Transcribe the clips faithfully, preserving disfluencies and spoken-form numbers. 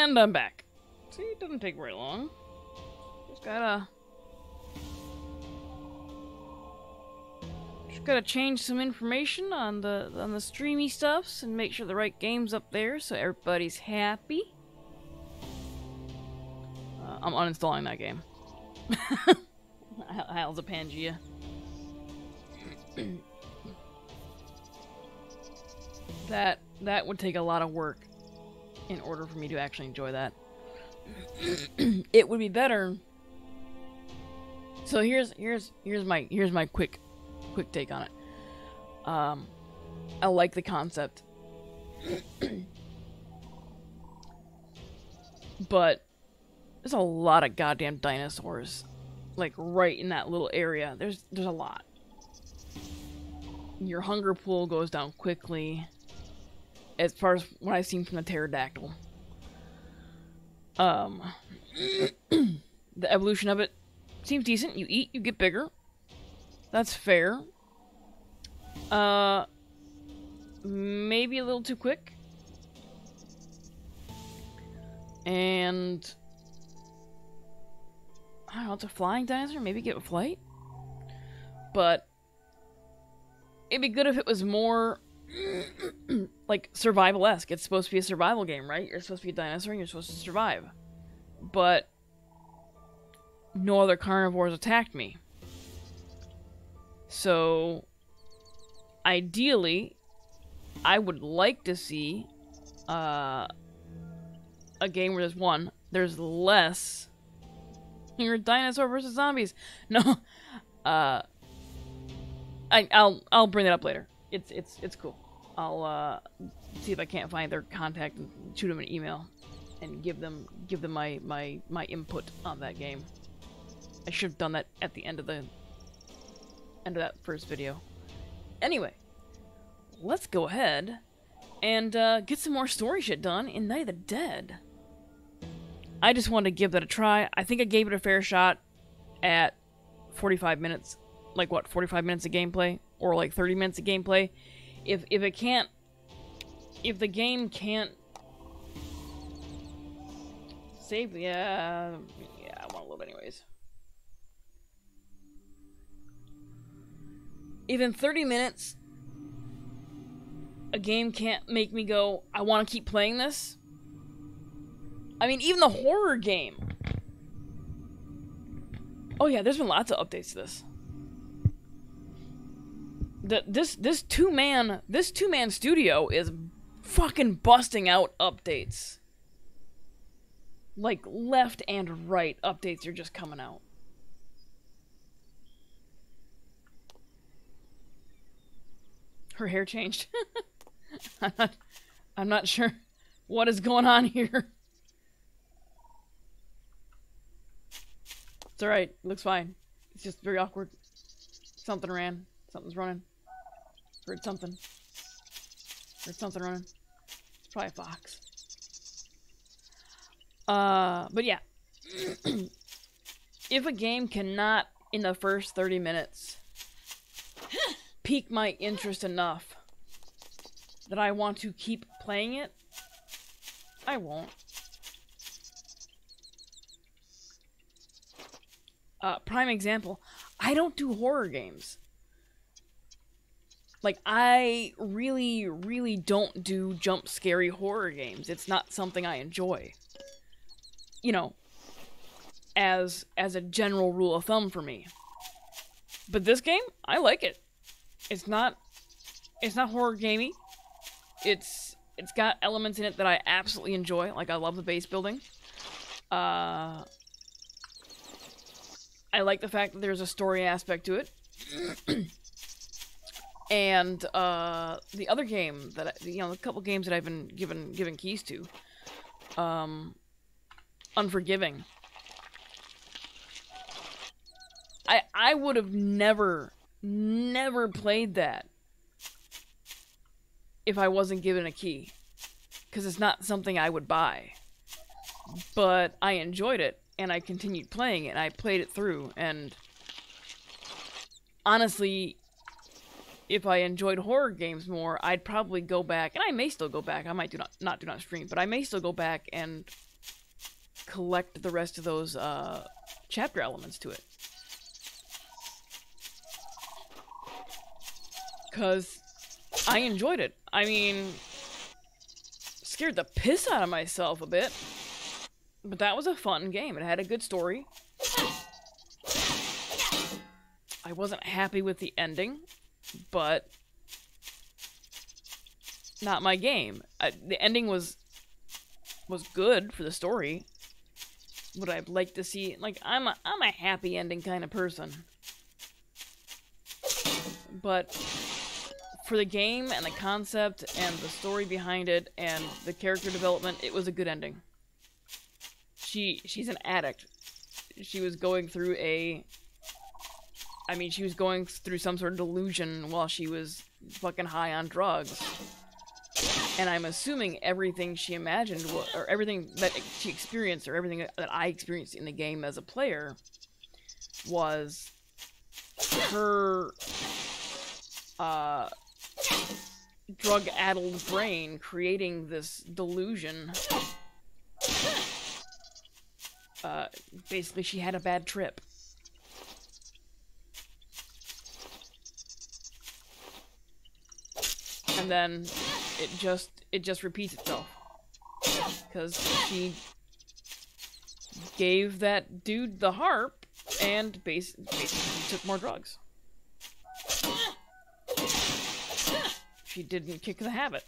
And I'm back. See, it doesn't take very long. Just gotta... Just gotta change some information on the on the streamy stuffs and make sure the right game's up there so everybody's happy. Uh, I'm uninstalling that game. How's a Pangea? that that would take a lot of work in order for me to actually enjoy that. It would be better. So here's here's here's my here's my quick quick take on it. Um, I like the concept, but there's a lot of goddamn dinosaurs, like right in that little area. There's there's a lot. Your hunger pool goes down quickly, as far as what I've seen from the pterodactyl. Um, the evolution of it seems decent. You eat, you get bigger. That's fair. Uh, maybe a little too quick. And I don't know, it's a flying dinosaur. Maybe get a flight. But it'd be good if it was more like survival-esque. It's supposed to be a survival game, right? You're supposed to be a dinosaur and you're supposed to survive. But no other carnivores attacked me. So ideally, I would like to see uh, a game where there's one, there's less. You're a dinosaur versus zombies. No, uh, I, I'll I'll bring it up later. It's it's it's cool. I'll uh, see if I can't find their contact and shoot them an email and give them give them my my my input on that game. I should have done that at the end of the end of that first video. Anyway, let's go ahead and uh, get some more story shit done in Night of the Dead. I just wanted to give that a try. I think I gave it a fair shot at forty-five minutes. Like what, forty-five minutes of gameplay? Or like thirty minutes of gameplay? If, if it can't... If the game can't... Save... Yeah... Yeah, I want to load anyways. If in thirty minutes... a game can't make me go, I want to keep playing this... I mean, even the horror game. Oh yeah, there's been lots of updates to this. The, this this two man this two man studio is fucking busting out updates. Like left and right updates are just coming out. Her hair changed. I'm not, I'm not sure what is going on here. It's alright, it looks fine. It's just very awkward. Something ran. Something's running. Heard something. Heard something running. It's probably a fox. Uh, but yeah. If a game cannot, in the first thirty minutes, pique my interest enough that I want to keep playing it, I won't. Uh, prime example, I don't do horror games. Like, I really, really don't do jump scary horror games. It's not something I enjoy. You know, as as a general rule of thumb for me. But this game, I like it. It's not it's not horror gamey. It's it's got elements in it that I absolutely enjoy. Like, I love the base building. Uh I like the fact that there's a story aspect to it. And uh, the other game that I, you know, a couple games that I've been given given keys to, um, Unforgiving. I I would have never never played that if I wasn't given a key, because it's not something I would buy. But I enjoyed it. And I continued playing it, and I played it through, and honestly, if I enjoyed horror games more, I'd probably go back, and I may still go back, I might do not, not do not stream, but I may still go back and collect the rest of those uh, chapter elements to it. Because I enjoyed it. I mean, scared the piss out of myself a bit. But that was a fun game. It had a good story. I wasn't happy with the ending, but not my game. I, the ending was was good for the story. Would I like to see, like, I'm a, I'm a happy ending kind of person. But for the game and the concept and the story behind it and the character development, it was a good ending. She she's an addict. She was going through a I mean, she was going through some sort of delusion while she was fucking high on drugs. And I'm assuming everything she imagined, or everything that she experienced, or everything that I experienced in the game as a player, was her uh, drug-addled brain creating this delusion. Uh, basically, she had a bad trip. And then it just it just repeats itself, because she gave that dude the harp and bas basically took more drugs. She didn't kick the habit.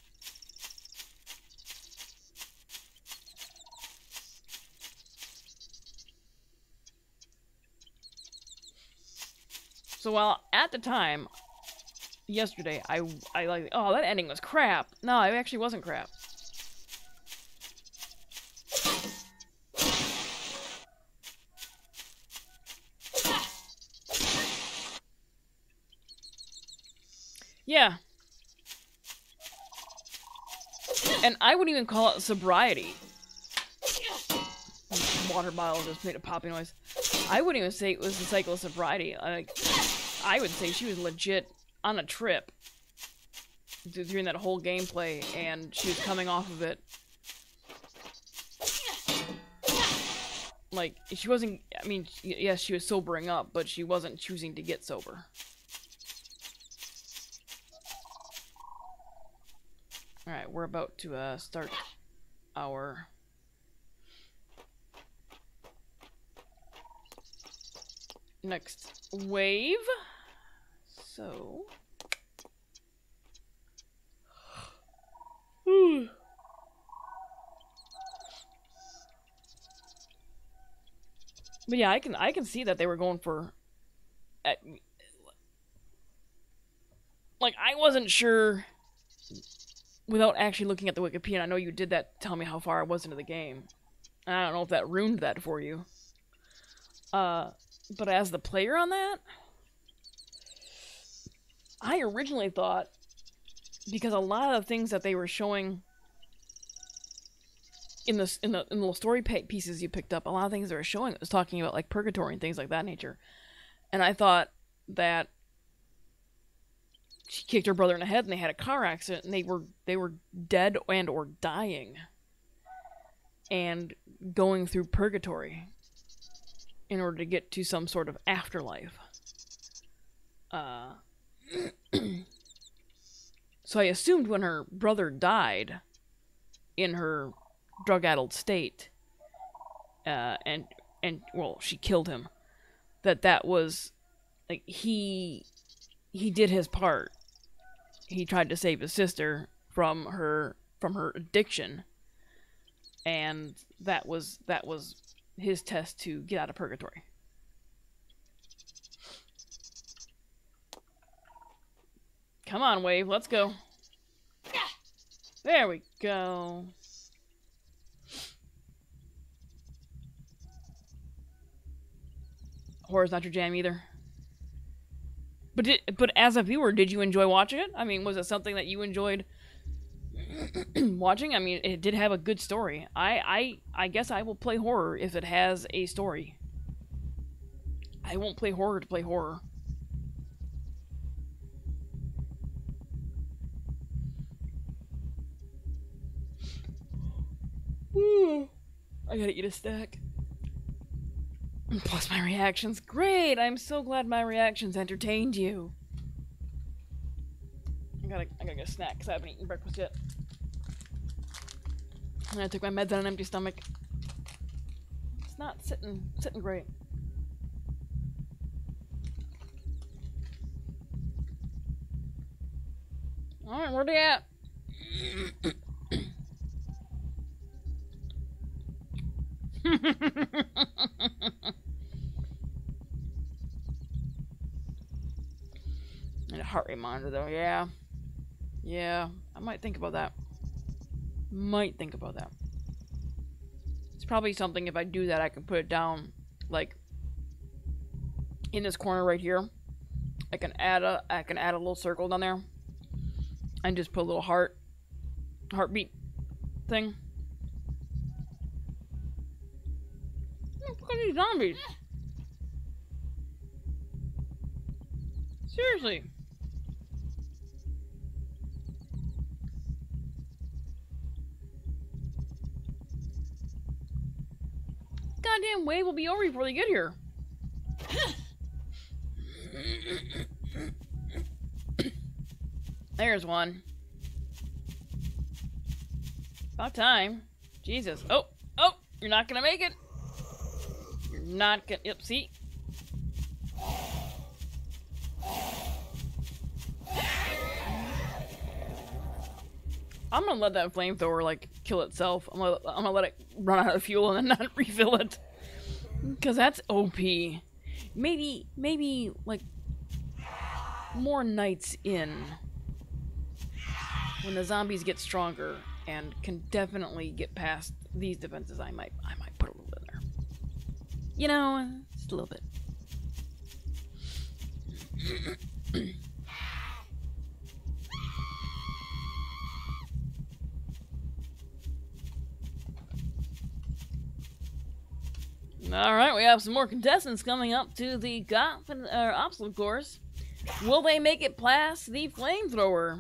So while at the time, yesterday, I, I like, oh, that ending was crap. No, it actually wasn't crap. Yeah. And I wouldn't even call it sobriety. Water bottle just made a popping noise. I wouldn't even say it was a cycle of sobriety. Like, I would say she was legit on a trip during that whole gameplay, and she was coming off of it. Like, she wasn't, I mean, yes, she was sobering up, but she wasn't choosing to get sober. Alright, we're about to uh, start our next wave. So... But yeah, I can I can see that they were going for... Uh, like, I wasn't sure... Without actually looking at the Wikipedia, I know you did that to tell me how far I was into the game. And I don't know if that ruined that for you. Uh, but as the player on that, I originally thought, because a lot of the things that they were showing in the in the in the little story pieces you picked up, a lot of things they were showing was talking about like purgatory and things like that nature. And I thought that she kicked her brother in the head and they had a car accident and they were they were dead and or dying and going through purgatory in order to get to some sort of afterlife. Uh, so I assumed when her brother died in her drug-addled state, uh, and and well, she killed him, that that was like he he did his part. He tried to save his sister from her from her addiction, and that was that was his test to get out of purgatory. Come on, Wave, let's go. There we go. Horror's not your jam either. But did, but as a viewer, did you enjoy watching it? I mean, was it something that you enjoyed watching? I mean, it did have a good story. I, I, I guess I will play horror if it has a story. I won't play horror to play horror. I gotta eat a stack. Plus my reactions. Great! I'm so glad my reactions entertained you. I gotta, I gotta get a snack because I haven't eaten breakfast yet. And I took my meds on an empty stomach. It's not sitting, sitting great. Alright, where they at? And a heart rate monitor though, yeah. Yeah, I might think about that. Might think about that. It's probably something, if I do that, I can put it down, like, in this corner right here. I can add a, I can add a little circle down there. And just put a little heart, heartbeat thing. Look at these zombies. Seriously. Goddamn wave will be over before they get here. There's one. About time. Jesus. Oh, oh, you're not gonna make it. You're not gonna. Yep, see? I'm gonna let that flamethrower, like, kill itself. I'm gonna, I'm gonna let it run out of fuel and then not refill it. Because that's O P. Maybe, maybe, like, more nights in. When the zombies get stronger and can definitely get past these defenses, I might I might put a little bit in there. You know, just a little bit. Alright, we have some more contestants coming up to the Goth uh, obstacle course. Will they make it past the flamethrower?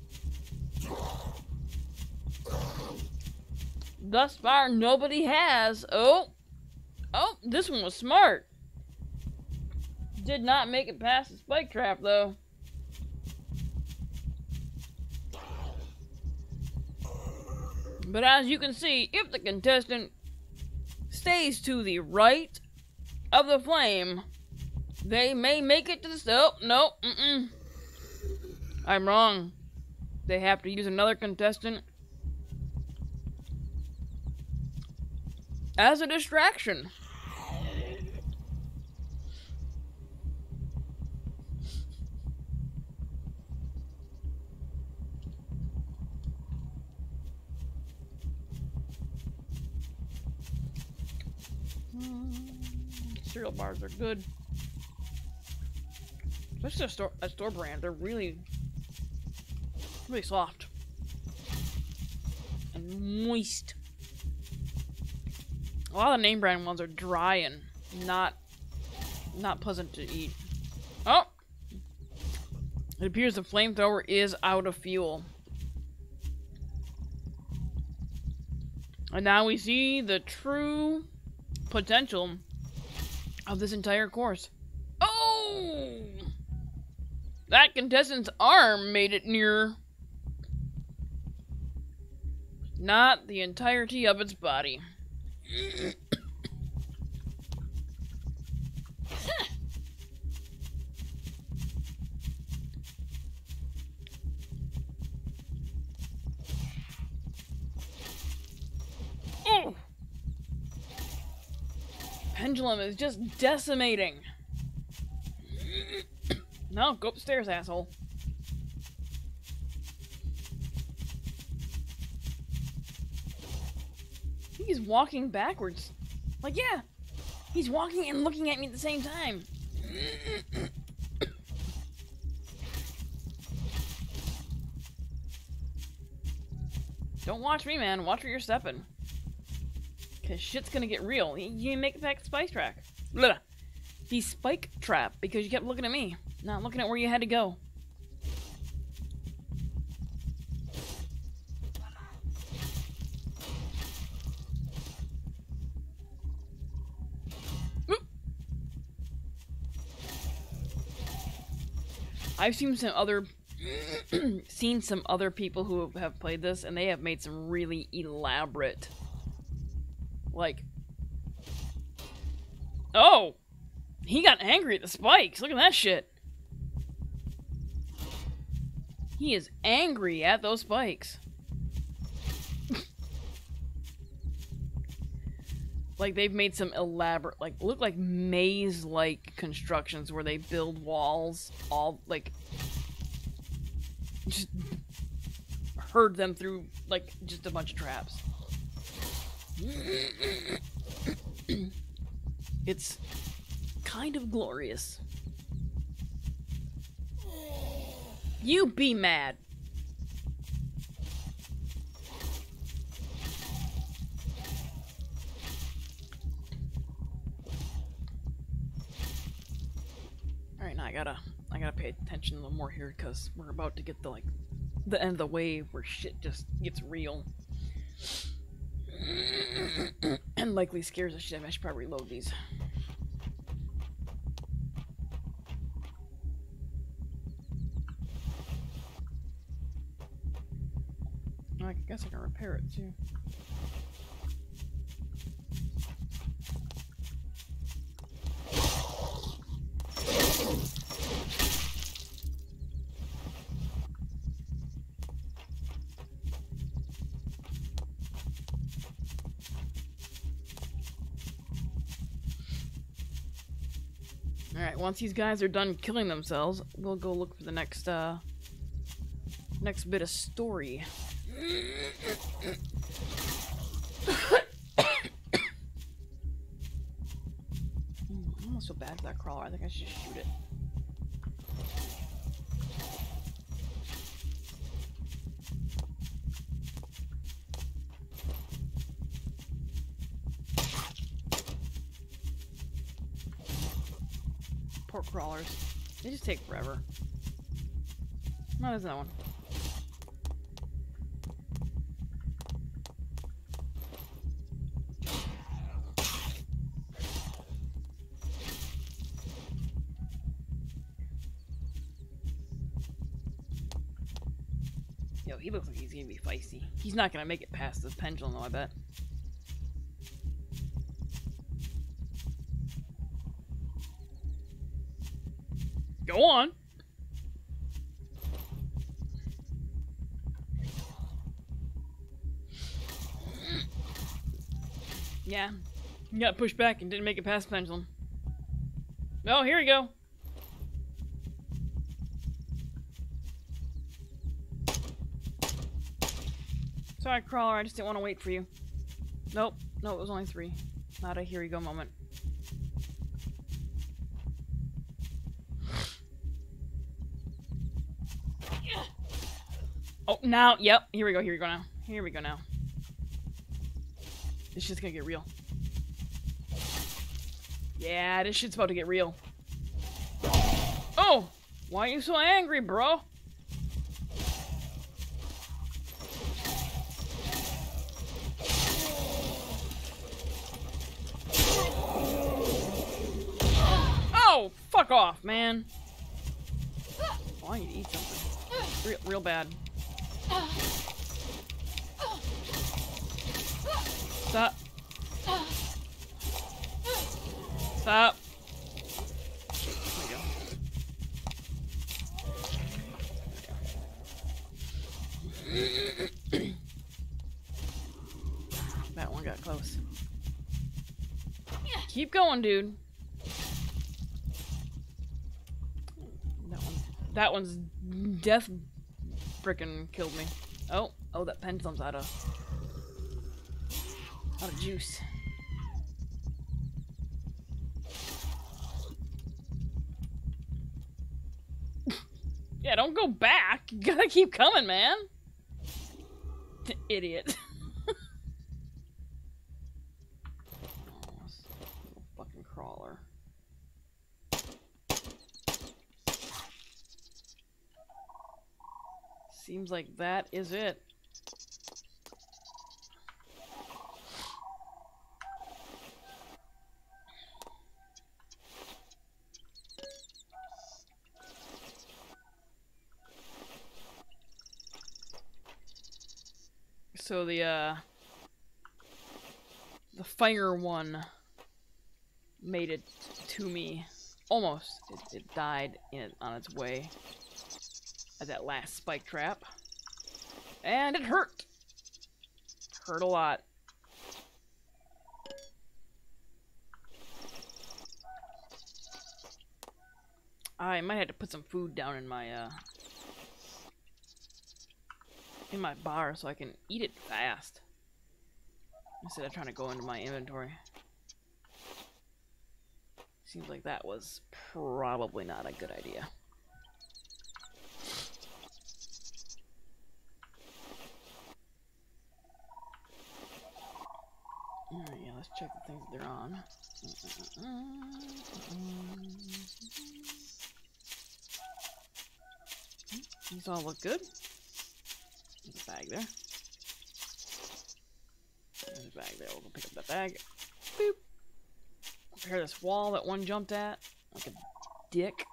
Thus far, nobody has. Oh! Oh, this one was smart. Did not make it past the spike trap, though. But as you can see, if the contestant stays to the right of the flame, they may make it to the... Oh, no, mm-mm. I'm wrong. They have to use another contestant as a distraction. Cereal bars are good. Especially a store, a store brand. They're really, really soft and moist. A lot of the name brand ones are dry and not, not pleasant to eat. Oh! It appears the flamethrower is out of fuel. And now we see the true potential of this entire course. Oh! That contestant's arm made it near. Not the entirety of its body. Oh! Pendulum is just decimating. No, go upstairs, asshole. He's walking backwards. Like, yeah. He's walking and looking at me at the same time. Don't watch me, man. Watch where you're stepping. Because shit's gonna get real. You didn't make it back to Spice Track. Blah. The spike trap, because you kept looking at me. Not looking at where you had to go. I've seen some other seen some other people who have played this, and they have made some really elaborate, like, oh, he got angry at the spikes. Look at that shit. He is angry at those spikes. Like, they've made some elaborate, like, look like maze-like constructions where they build walls, all, like, just herd them through, like, just a bunch of traps. It's kind of glorious. You be mad. Alright, now I gotta I gotta pay attention a little more here because we're about to get the like the end of the wave where shit just gets real. And likely scares the shit out of me. I should probably reload these. I guess I can repair it too. Alright, once these guys are done killing themselves, we'll go look for the next, uh, next bit of story. I almost feel bad for that crawler. I think I should just shoot it. Poor crawlers. They just take forever. No, there's that one. Yo, he looks like he's gonna be feisty. He's not gonna make it past this pendulum, though, I bet. Go on! Yeah. You got pushed back and didn't make it past the pendulum. Oh, here we go. Sorry, crawler, I just didn't want to wait for you. Nope. No, it was only three. Not a here we go moment. Oh, now, yep. Here we go, here we go now. Here we go now. This shit's gonna get real. Yeah, this shit's about to get real. Oh! Why are you so angry, bro? Oh! Fuck off, man. Oh, I need to eat something. Real, real bad. Stop. Stop. There we go. There we go. That one got close. Keep going, dude. That one. That one's death frickin' killed me. Oh, oh, that pendulum's out of out of juice. Yeah, don't go back. You gotta keep coming, man. Idiot. Oh, fucking crawler. Seems like that is it. So the, uh... the fire one made it to me. Almost. It, it died in, on its way at that last spike trap. And it hurt! Hurt a lot. I might have to put some food down in my, uh... in my bar so I can eat it fast. Instead of trying to go into my inventory. Seems like that was probably not a good idea. Alright, yeah, let's check the things that they're on. These all look good. There's a bag there. There's a bag there. We'll go pick up that bag. Boop. Repair this wall that one jumped at. Like a dick.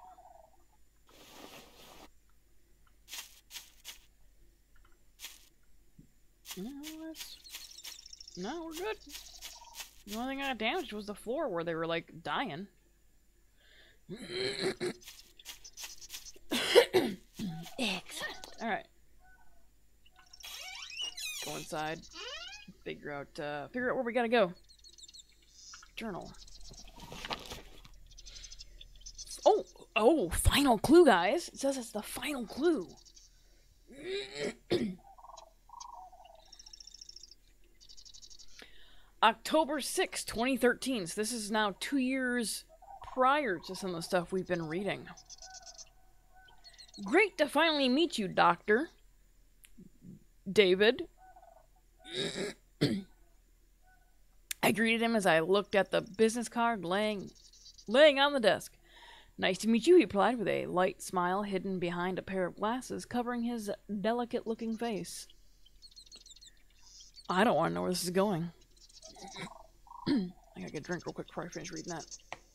No, that's... No, we're good. The only thing I got damaged was the floor where they were, like, dying. Excellent. Alright. Go inside. Figure out, uh, figure out where we gotta go. Journal. Oh! Oh! Final clue, guys! It says it's the final clue. October sixth, twenty thirteen. So this is now two years prior to some of the stuff we've been reading. Great to finally meet you, Doctor David. I greeted him as I looked at the business card laying, laying on the desk. Nice to meet you, he replied with a light smile hidden behind a pair of glasses covering his delicate-looking face. I don't want to know where this is going. I gotta get a drink real quick before I finish reading that.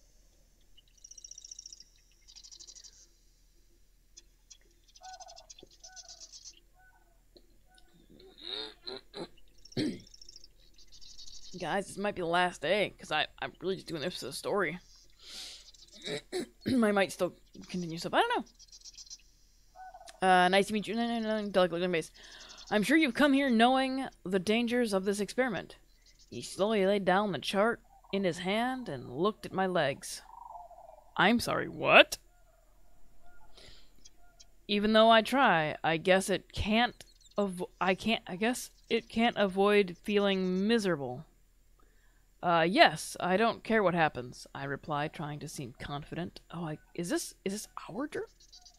Guys, this might be the last day, because I'm really just doing this for the story. I might still continue stuff. I don't know. Uh, nice to meet you. No, no, no, delicate looking face. I'm sure you've come here knowing the dangers of this experiment. He slowly laid down the chart in his hand and looked at my legs. I'm sorry, what? Even though I try, I guess it can't av- I can't I guess it can't avoid feeling miserable. Uh, yes, I don't care what happens, I replied, trying to seem confident. Oh, I, is this, is this our journal?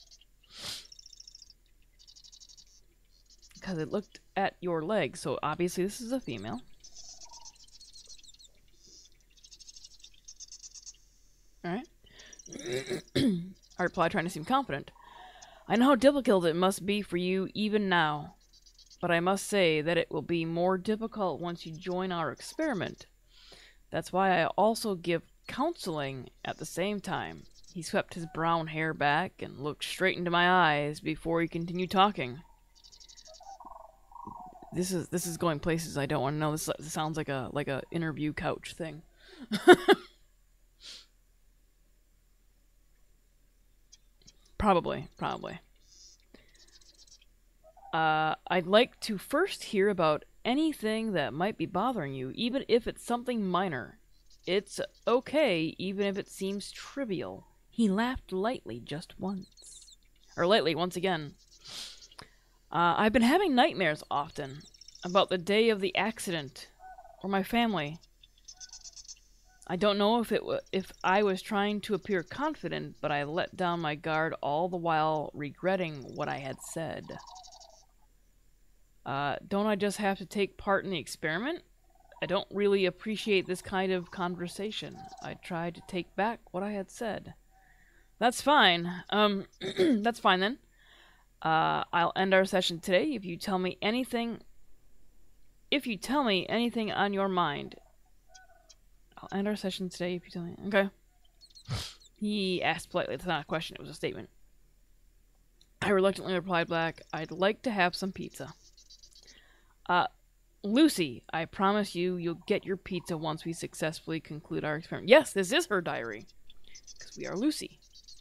Because it looked at your legs, so obviously this is a female. Alright. I replied, trying to seem confident. I know how difficult it must be for you even now, but I must say that it will be more difficult once you join our experiment. That's why I also give counseling at the same time. He swept his brown hair back and looked straight into my eyes before he continued talking. This is this is going places I don't want to know. This, this sounds like a like a interview couch thing. Probably, probably. Uh, I'd like to first hear about anything that might be bothering you, even if it's something minor. It's okay, even if it seems trivial. He laughed lightly just once. Or lightly, once again. Uh, I've been having nightmares often about the day of the accident, or my family. I don't know if it w if I was trying to appear confident, but I let down my guard all the while regretting what I had said. Uh, don't I just have to take part in the experiment? I don't really appreciate this kind of conversation. I tried to take back what I had said. That's fine. Um, that's fine then. Uh, I'll end our session today if you tell me anything... If you tell me anything on your mind. I'll end our session today if you tell me... Okay. He asked politely. It's not a question, it was a statement. I reluctantly replied back, I'd like to have some pizza. Uh, Lucy, I promise you, you'll get your pizza once we successfully conclude our experiment. Yes, this is her diary. Because we are Lucy.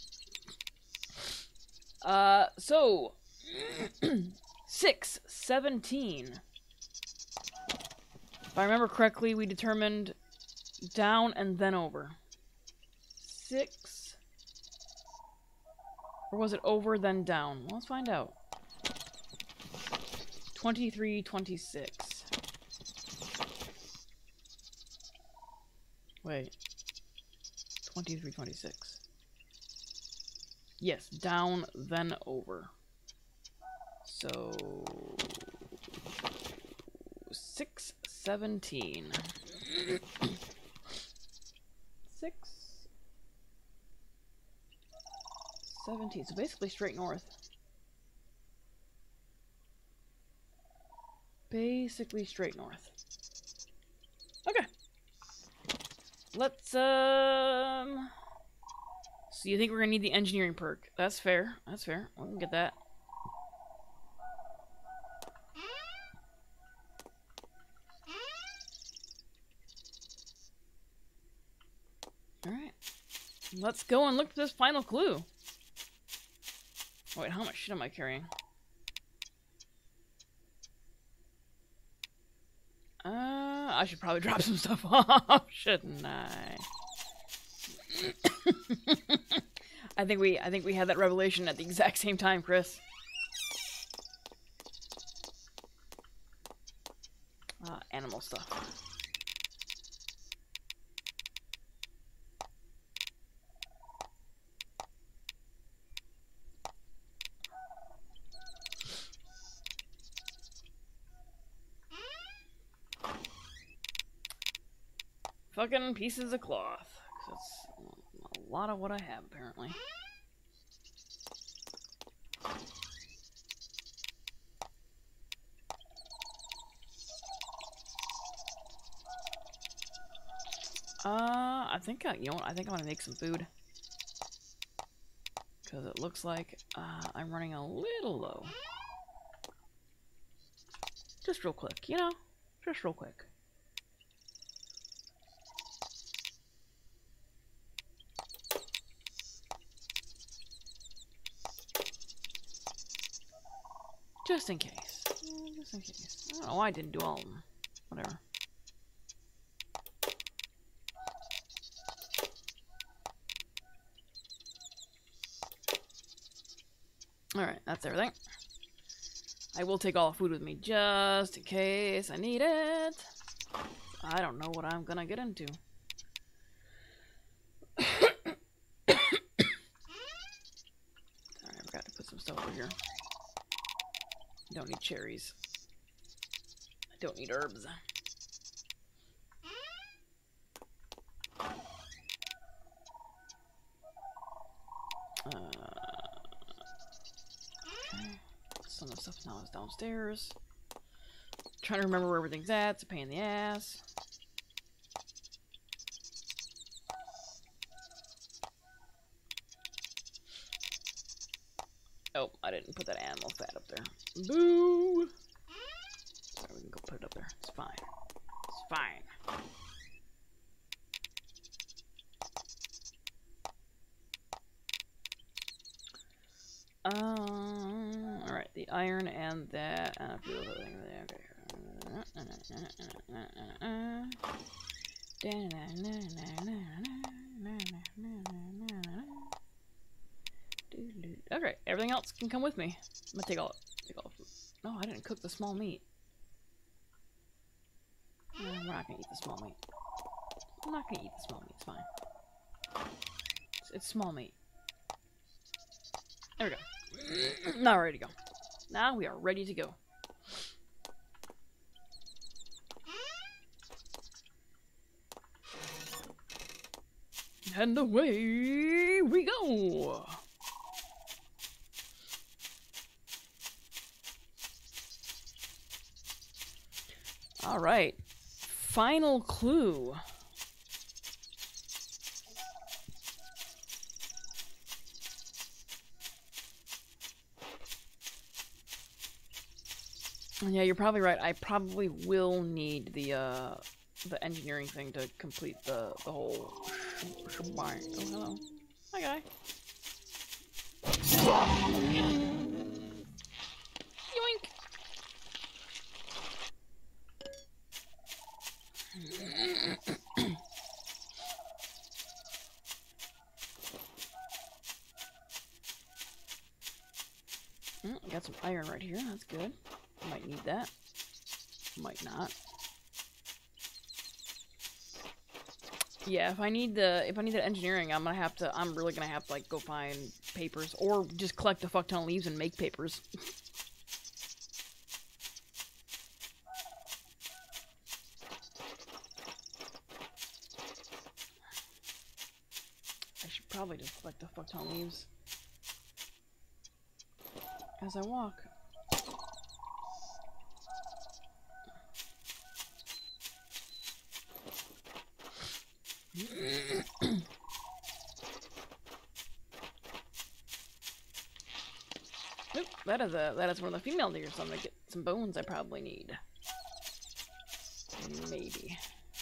Uh, so... six seventeen. If I remember correctly, we determined down and then over. Six... Or was it over, then down? Well, let's find out. twenty-three twenty-six. Wait. twenty-three twenty-six. Yes, down, then over. So... six seventeen. six... seventeen. So basically straight north. Basically straight north. Okay. Let's, um... So you think we're gonna need the engineering perk. That's fair. That's fair. We can get that. Alright. Let's go and look for this final clue. Wait, how much shit am I carrying? Uh, I should probably drop some stuff off, shouldn't I? I think we, I think we had that revelation at the exact same time, Chris. Uh, animal stuff. Fucking pieces of cloth. That's a lot of what I have, apparently. Uh, I think I, you know what, I think I'm gonna make some food. Because it looks like uh, I'm running a little low. Just real quick, you know? Just real quick. Just in case. Just in case. I don't know why I didn't do all of them. Whatever. Alright, that's everything. I will take all the food with me just in case I need it. I don't know what I'm gonna get into. Sorry, I forgot to put some stuff over here. I don't need cherries. I don't need herbs. Uh, okay. Some of the stuff now is downstairs. Trying to remember where everything's at. It's a pain in the ass. Oh, I didn't put that animal fat up there. Boo! Sorry, we can go put it up there. It's fine. It's fine. Um, alright, the iron and that, and a few other things there. Okay. Okay, everything else can come with me. I'm gonna take all, take all. No, I didn't cook the small meat. No, we're not gonna eat the small meat. I'm not gonna eat the small meat. It's fine. It's, it's small meat. There we go. Now we're ready to go. Now we are ready to go. And away we go. All right. Final clue. Yeah, you're probably right. I probably will need the uh the engineering thing to complete the the whole sh shebang. Oh, hello. Hi, guy. Yoink. Mm, got some iron right here. That's good. Might need that. Might not. Yeah, if I need the if I need the engineering, I'm gonna have to. I'm really gonna have to like go find papers or just collect a fuck ton of leaves and make papers. I should probably just collect a fuck ton of leaves as I walk. Oop, that is a that is one of the female deer, so I'm gonna get some bones I probably need. Maybe.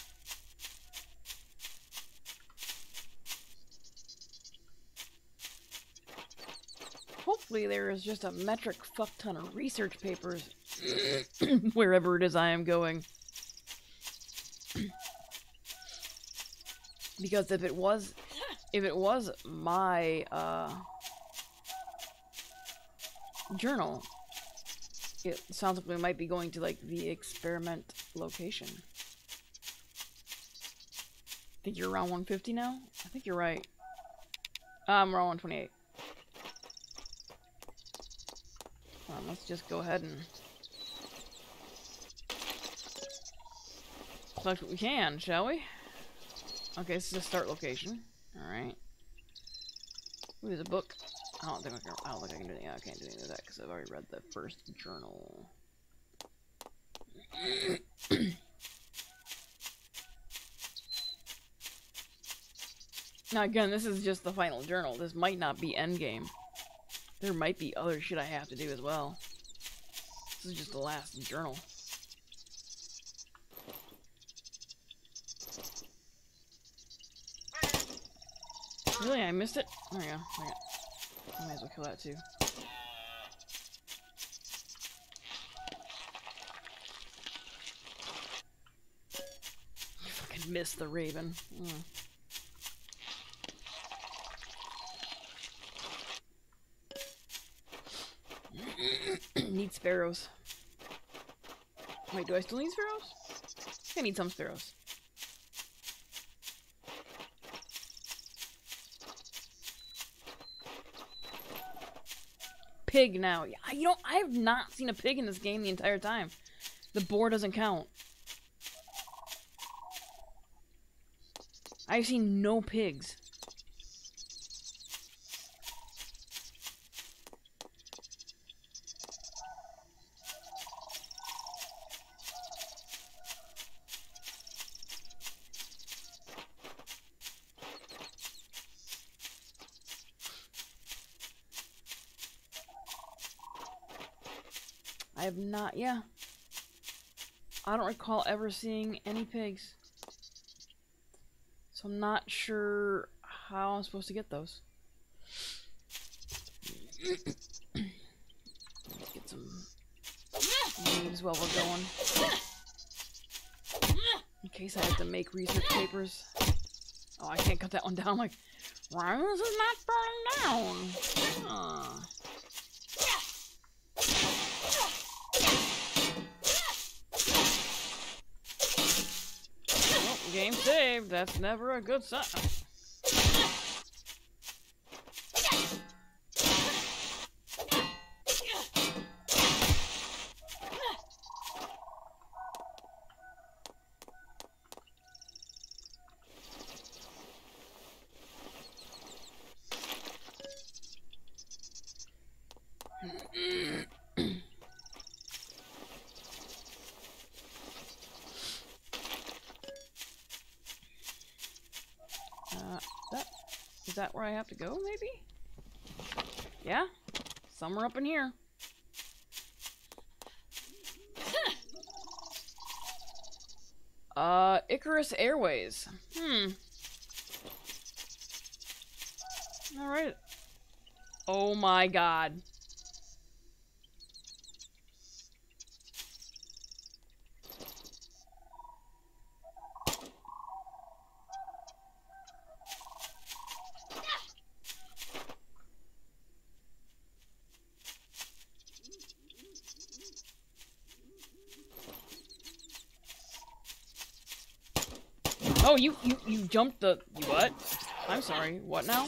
Hopefully there is just a metric fuck ton of research papers wherever it is I am going. Because if it was if it was my uh journal, it sounds like we might be going to like the experiment location. I think you're around one fifty now? I think you're right. I'm around one twenty-eight. Well, let's just go ahead and collect what we can, shall we? Okay, this is a start location. Alright. Ooh, there's a book. I don't think I can, I don't think I can do anything. I can't do anything with that because I've already read the first journal. Now again, this is just the final journal. This might not be endgame. There might be other shit I have to do as well. This is just the last journal. Really? I missed it? There we go. Okay. I might as well kill that too. I fucking missed the raven. Mm. Need sparrows. Wait, do I still need sparrows? I need some sparrows. Pig now. Yeah, you know, I have not seen a pig in this game the entire time. The boar doesn't count. I've seen no pigs. I have not, yeah. I don't recall ever seeing any pigs. So I'm not sure how I'm supposed to get those. Let's get some leaves while we're going. In case I have to make research papers. Oh, I can't cut that one down. I'm like, why is it not burning down? Huh. Game saved. That's never a good sign. Is that where I have to go, maybe? Yeah? Somewhere up in here. Uh, Icarus Airways. Hmm. Alright. Oh my god. Oh, you, you, you jumped the... You what? I'm sorry. What now?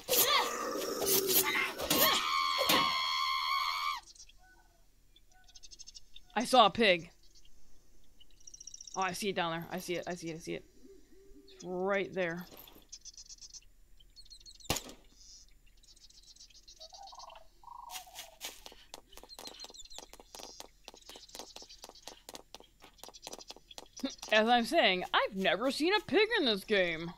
I saw a pig. Oh, I see it down there. I see it. I see it. I see it. It's right there. As I'm saying, I've never seen a pig in this game.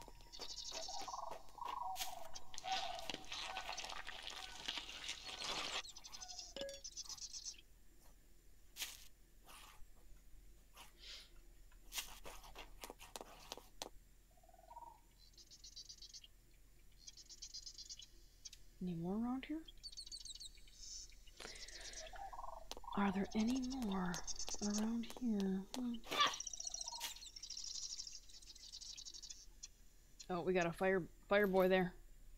Any more around here? Are there any more around here? Hmm. Oh, we got a fire fire boy there.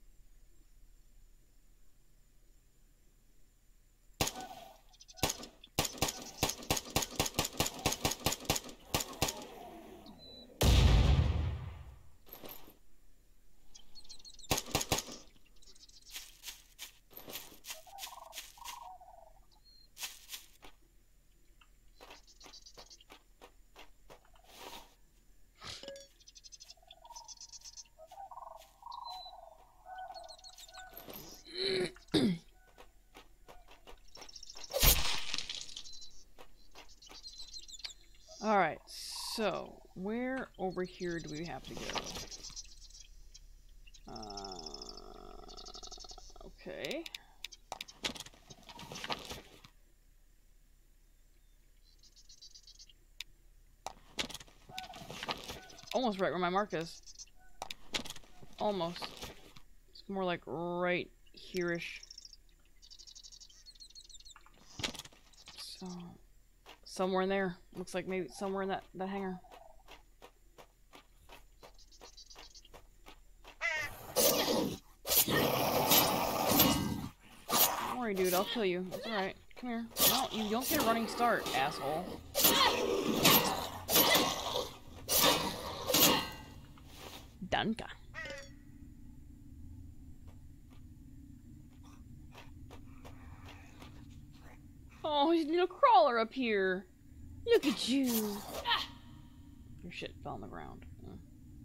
Alright, so where over here do we have to go? Uh, okay. Almost right where my mark is. Almost. It's more like right here-ish. So... somewhere in there. Looks like maybe somewhere in that, that hangar. Don't worry, dude. I'll kill you. It's alright. Come here. No, you don't get a running start, asshole. Danka. Oh, he's a little crawler up here. Look at you. Ah. Your shit fell on the ground. Mm.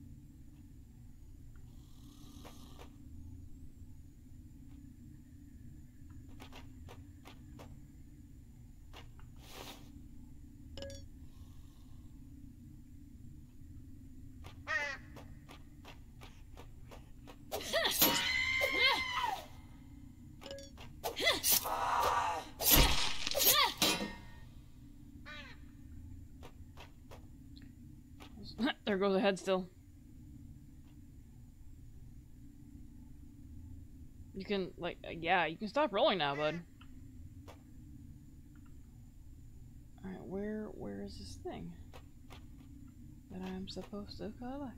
There goes a head still. You can, like, uh, yeah, you can stop rolling now, bud. Alright, where, where is this thing that I'm supposed to collect?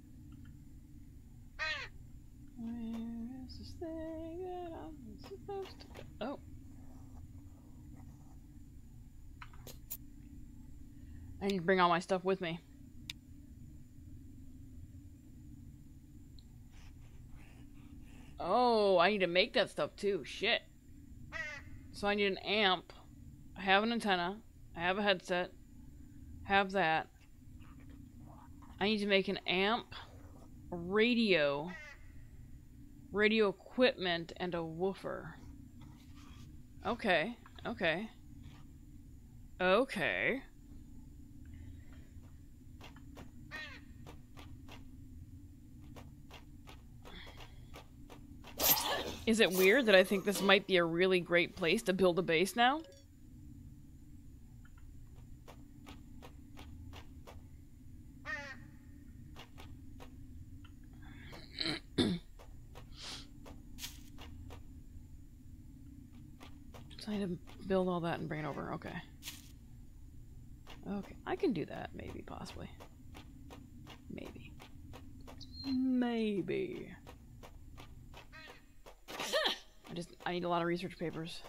Where is this thing that I'm supposed to go? Oh. I need to bring all my stuff with me. Oh, I need to make that stuff too. Shit. So I need an amp. I have an antenna. I have a headset. Have that. I need to make an amp, a radio, radio equipment, and a woofer. Okay. Okay. Okay. Is it weird that I think this might be a really great place to build a base now? So I need to build all that and bring it over. Okay. Okay, I can do that. Maybe, possibly. Maybe. Maybe. I just, I need a lot of research papers.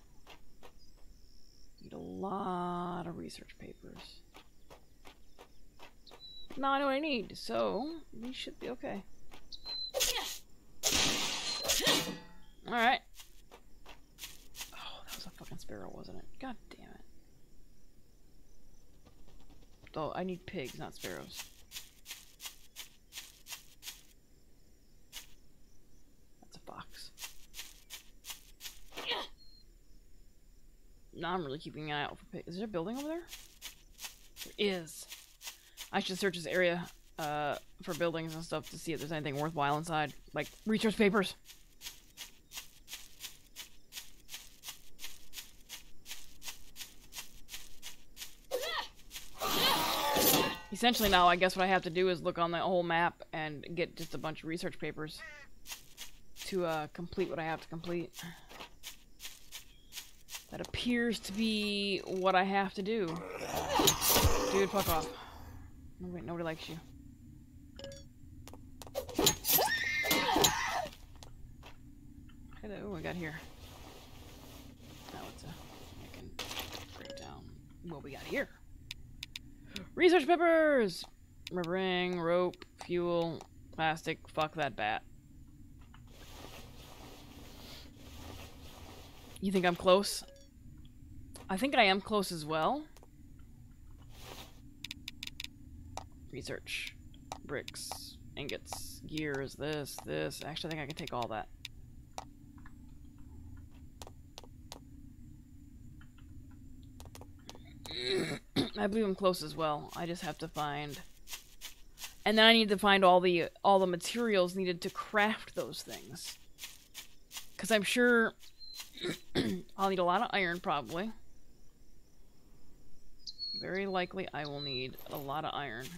Need a lot of research papers. Now I know what I need, so we should be okay. Alright. Oh, that was a fucking sparrow, wasn't it? God damn it. Oh, I need pigs, not sparrows. That's a fox. Now I'm really keeping an eye out for pigs. Is there a building over there? There is. I should search this area uh, for buildings and stuff to see if there's anything worthwhile inside. Like research papers. Essentially now, I guess what I have to do is look on the whole map and get just a bunch of research papers to uh, complete what I have to complete. That appears to be what I have to do. Dude, fuck off. Nobody, nobody likes you. Hello, what we got here? Now it's a... I can break down what we got here. Research papers! Ring, rope, fuel, plastic, fuck that bat. You think I'm close? I think I am close as well. Research. Bricks, ingots, gears, this, this. Actually, I think I can take all that. I believe I'm close as well. I just have to find... And then I need to find all the all the materials needed to craft those things. Because I'm sure I'll need a lot of iron, probably. Very likely I will need a lot of iron.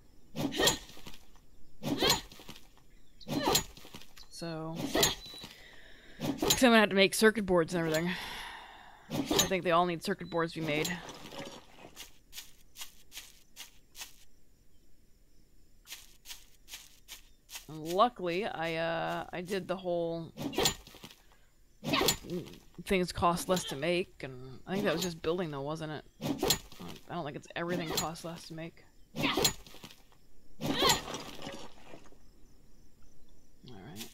So... Because I'm going to have to make circuit boards and everything. I think they all need circuit boards to be made. Luckily, I uh, I did the whole things cost less to make, and I think that was just building though, wasn't it? I don't think it's everything costs less to make. Alright.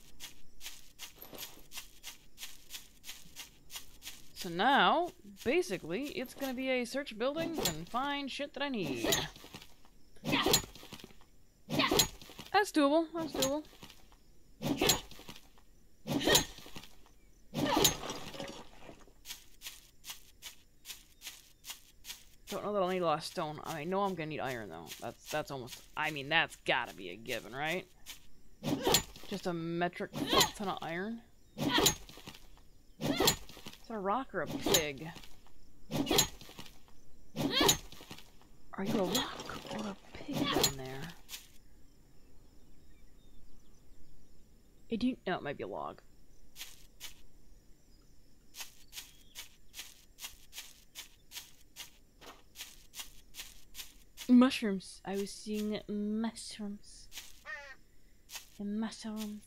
So now, basically, it's gonna be a search buildings and find shit that I need. That's doable. That's doable. Don't know that I'll need a lot of stone. I know I'm gonna need iron though. That's that's almost. I mean, that's gotta be a given, right? Just a metric fuck ton of iron. Is that a rock or a pig? Are you a rock or a pig down there? It do no, it might be a log. Mushrooms. I was seeing mushrooms. The mushrooms.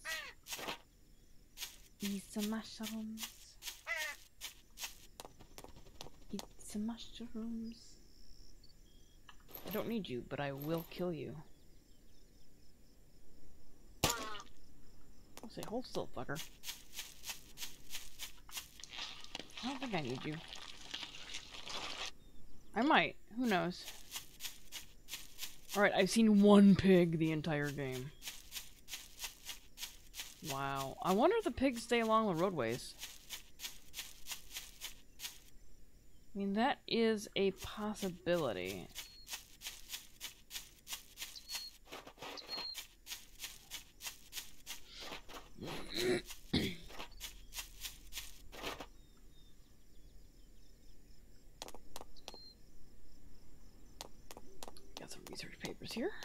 Eat the mushrooms. Eat the mushrooms. I don't need you, but I will kill you. I'll say, hold still, fucker. I don't think I need you. I might. Who knows? Alright, I've seen one pig the entire game. Wow. I wonder if the pigs stay along the roadways. I mean, that is a possibility. Got some research papers here.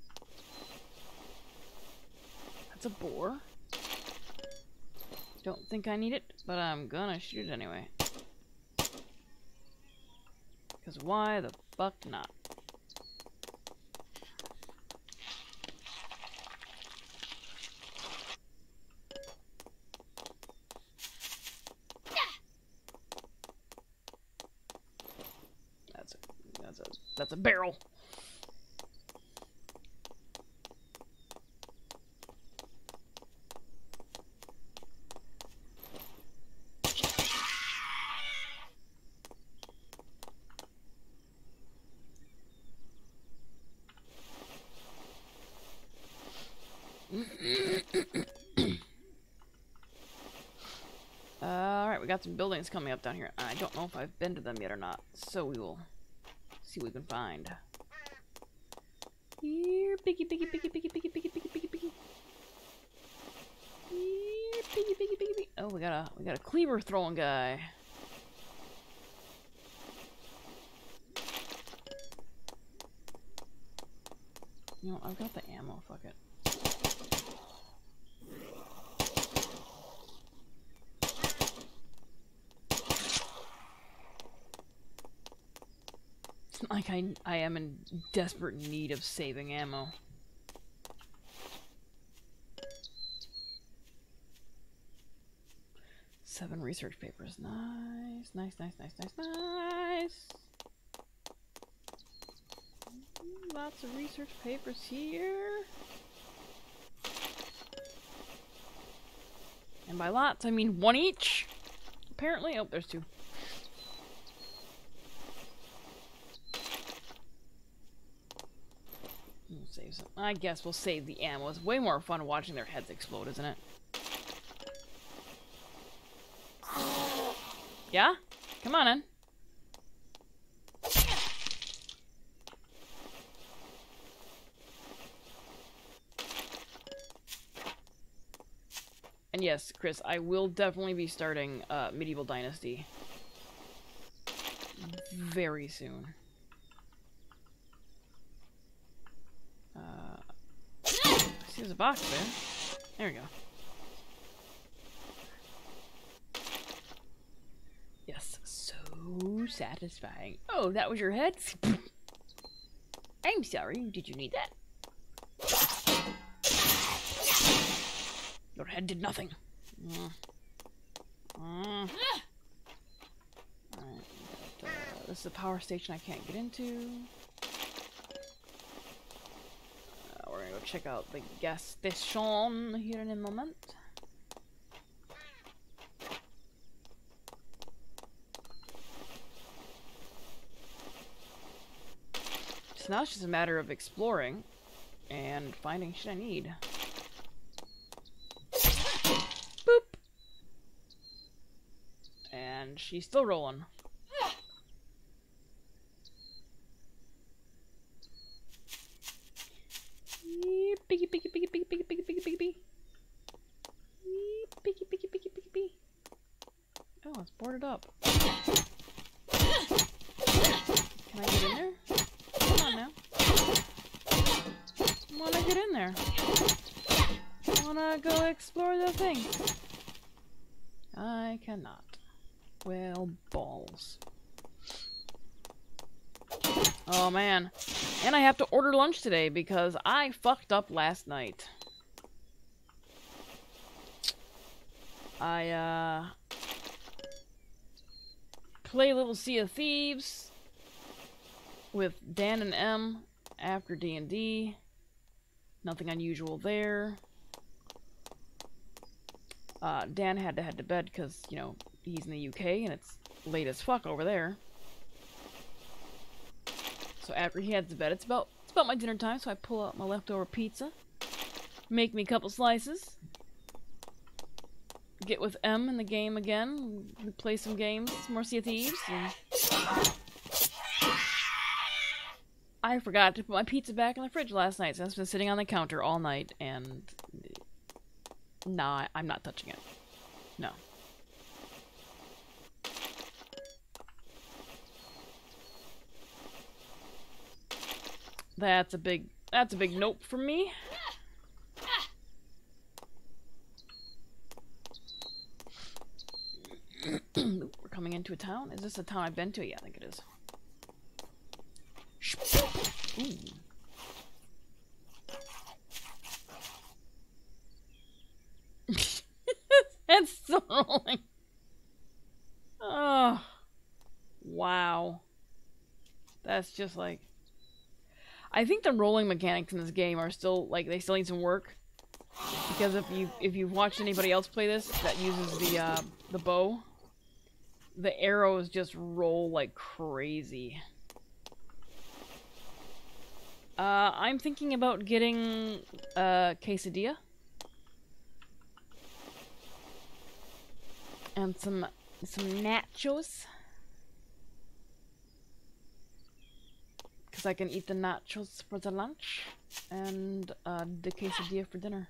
That's a boar. Don't think I need it, but I'm gonna shoot it anyway. Because why the fuck not? That's a that's a that's a barrel. Alright, we got some buildings coming up down here. I don't know if I've been to them yet or not, so we will see what we can find. Here, piggy, piggy, piggy, piggy, piggy, piggy, piggy, piggy, piggy. Here, piggy, piggy, piggy, piggy. Oh, we got a we got a cleaver throwing guy. You know, I've got the ammo. Fuck it. It's not like I, I am in desperate need of saving ammo. Seven research papers. Nice, nice, nice, nice, nice, nice. Lots of research papers here. And by lots, I mean one each. Apparently. Oh, there's two. We'll save some. I guess we'll save the ammo. It's way more fun watching their heads explode, isn't it? Yeah? Come on in. And yes, Chris, I will definitely be starting uh, Medieval Dynasty very soon. Uh, I see there's a box there. There we go. Yes, so satisfying. Oh, that was your head? I'm sorry, did you need that? Your head did nothing. Mm. Mm. Alright, but, uh, this is a power station I can't get into. Uh, we're gonna go check out the gas station here in a moment. So now it's just a matter of exploring and finding shit I need. Boop! And she's still rolling. Piggy, piggy, piggy, piggy, piggy, piggy, piggy, piggy, piggy. Piggy, piggy, piggy, piggy, piggy. Oh, it's boarded up. Can I get in there? Come on now. I wanna get in there. I wanna go explore the thing. I cannot. Well, balls. Oh man. And I have to order lunch today because I fucked up last night. I, uh... play a little Sea of Thieves with Dan and M after D and D. Nothing unusual there. Uh, Dan had to head to bed because, you know, he's in the U K and it's late as fuck over there. So after he heads to bed, it's about it's about my dinner time, so I pull out my leftover pizza, make me a couple slices, get with M in the game again, we play some games, some more Sea of Thieves, and I forgot to put my pizza back in the fridge last night, so it's been sitting on the counter all night, and nah, I'm not touching it. No. That's a big, that's a big nope from me. We're coming into a town. Is this a town I've been to? Yeah, I think it is. Ooh. It's still rolling. Oh. Wow. That's just like... I think the rolling mechanics in this game are still, like, they still need some work. Because if you if you've watched anybody else play this that uses the uh, the bow, the arrows just roll like crazy. Uh, I'm thinking about getting a quesadilla and some some nachos, because I can eat the nachos for the lunch and uh, the quesadilla for dinner.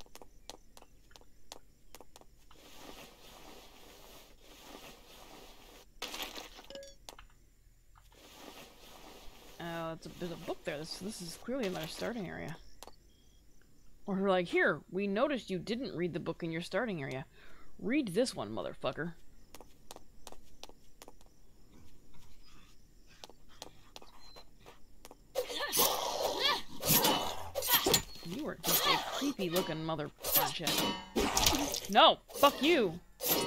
Oh, it's a, there's a book there. This, this is clearly another starting area. Or we're like, here, we noticed you didn't read the book in your starting area. Read this one, motherfucker. You are just a creepy looking mother punch. No! Fuck you!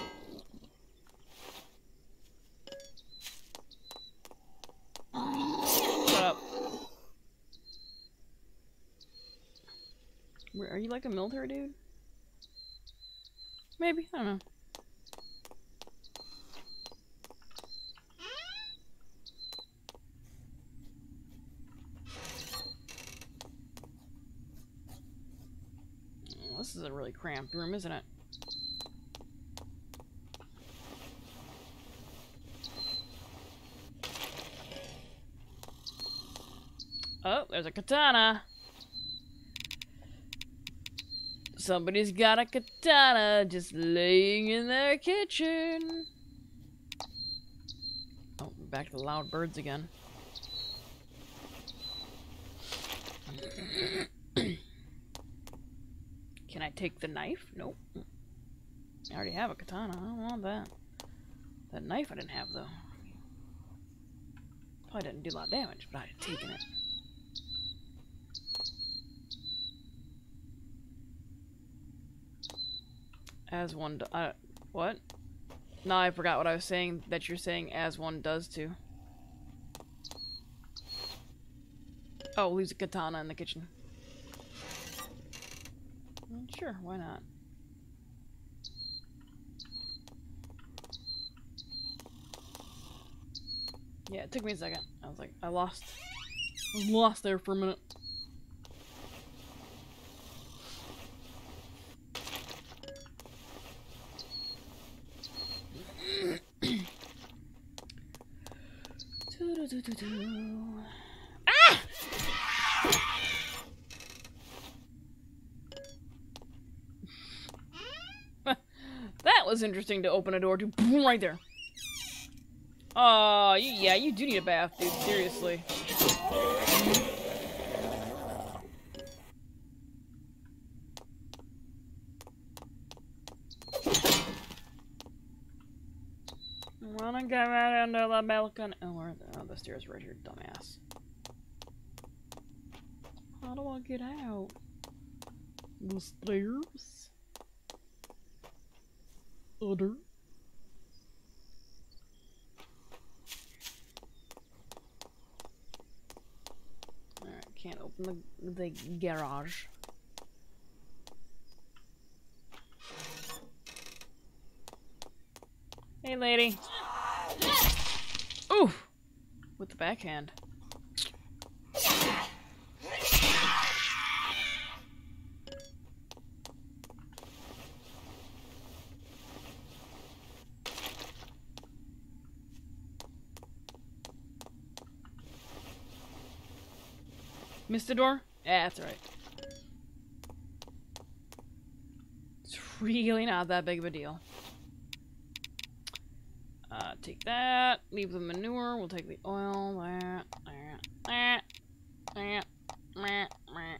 Are you like a military dude? Maybe, I don't know. Oh, this is a really cramped room, isn't it? Oh, there's a katana. Somebody's got a katana just laying in their kitchen. Oh, back to the loud birds again. Can I take the knife? Nope. I already have a katana. I don't want that. That knife I didn't have, though. Probably didn't do a lot of damage, but I'd have taken it. As one do- uh, what? No, I forgot what I was saying, that you're saying as one does too. Oh, leaves a katana in the kitchen. Well, sure, why not? Yeah, it took me a second. I was like, I lost. I was lost there for a minute. Ah! That was interesting to open a door to. Boom, right there. Oh, you, yeah, you do need a bath, dude. Seriously. Wanna get right under the balcony? Oh, where are the, oh, the stairs right here, dumbass. How do I get out? The stairs? Other? Alright, can't open the, the garage. Hey, lady. Oof! With the backhand. Missed the door? Yeah, that's alright. It's really not that big of a deal. Uh, take that. Leave the manure. We'll take the oil. That, that, that, that, that, that.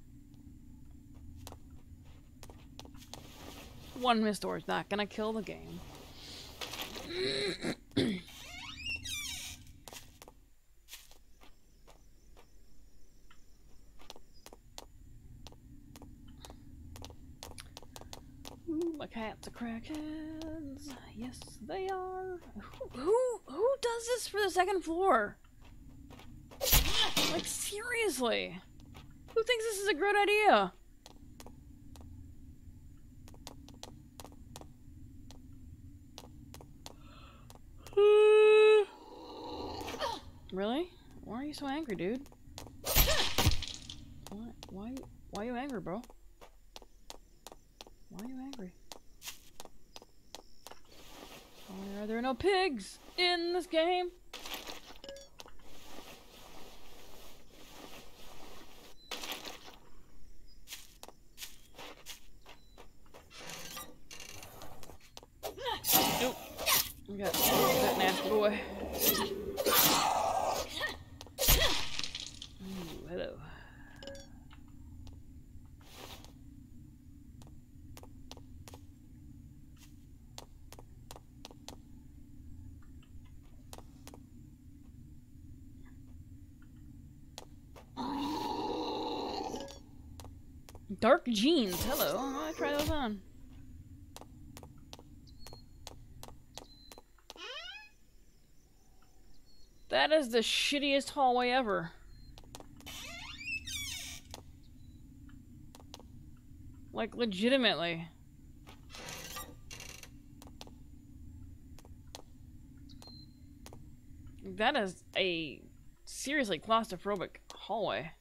One missed door is not gonna kill the game. Ooh, my cats are crackheads. Yes, they are. Who, who, who does this for the second floor? Like, seriously? Who thinks this is a good idea? Really? Why are you so angry, dude? Why, why, why are you angry, bro? Why are you angry? Why are there no pigs in this game? Nope. We got that nasty boy. Ooh, hello. Dark jeans, hello. I want to try those on. That is the shittiest hallway ever. Like, legitimately. That is a seriously claustrophobic hallway.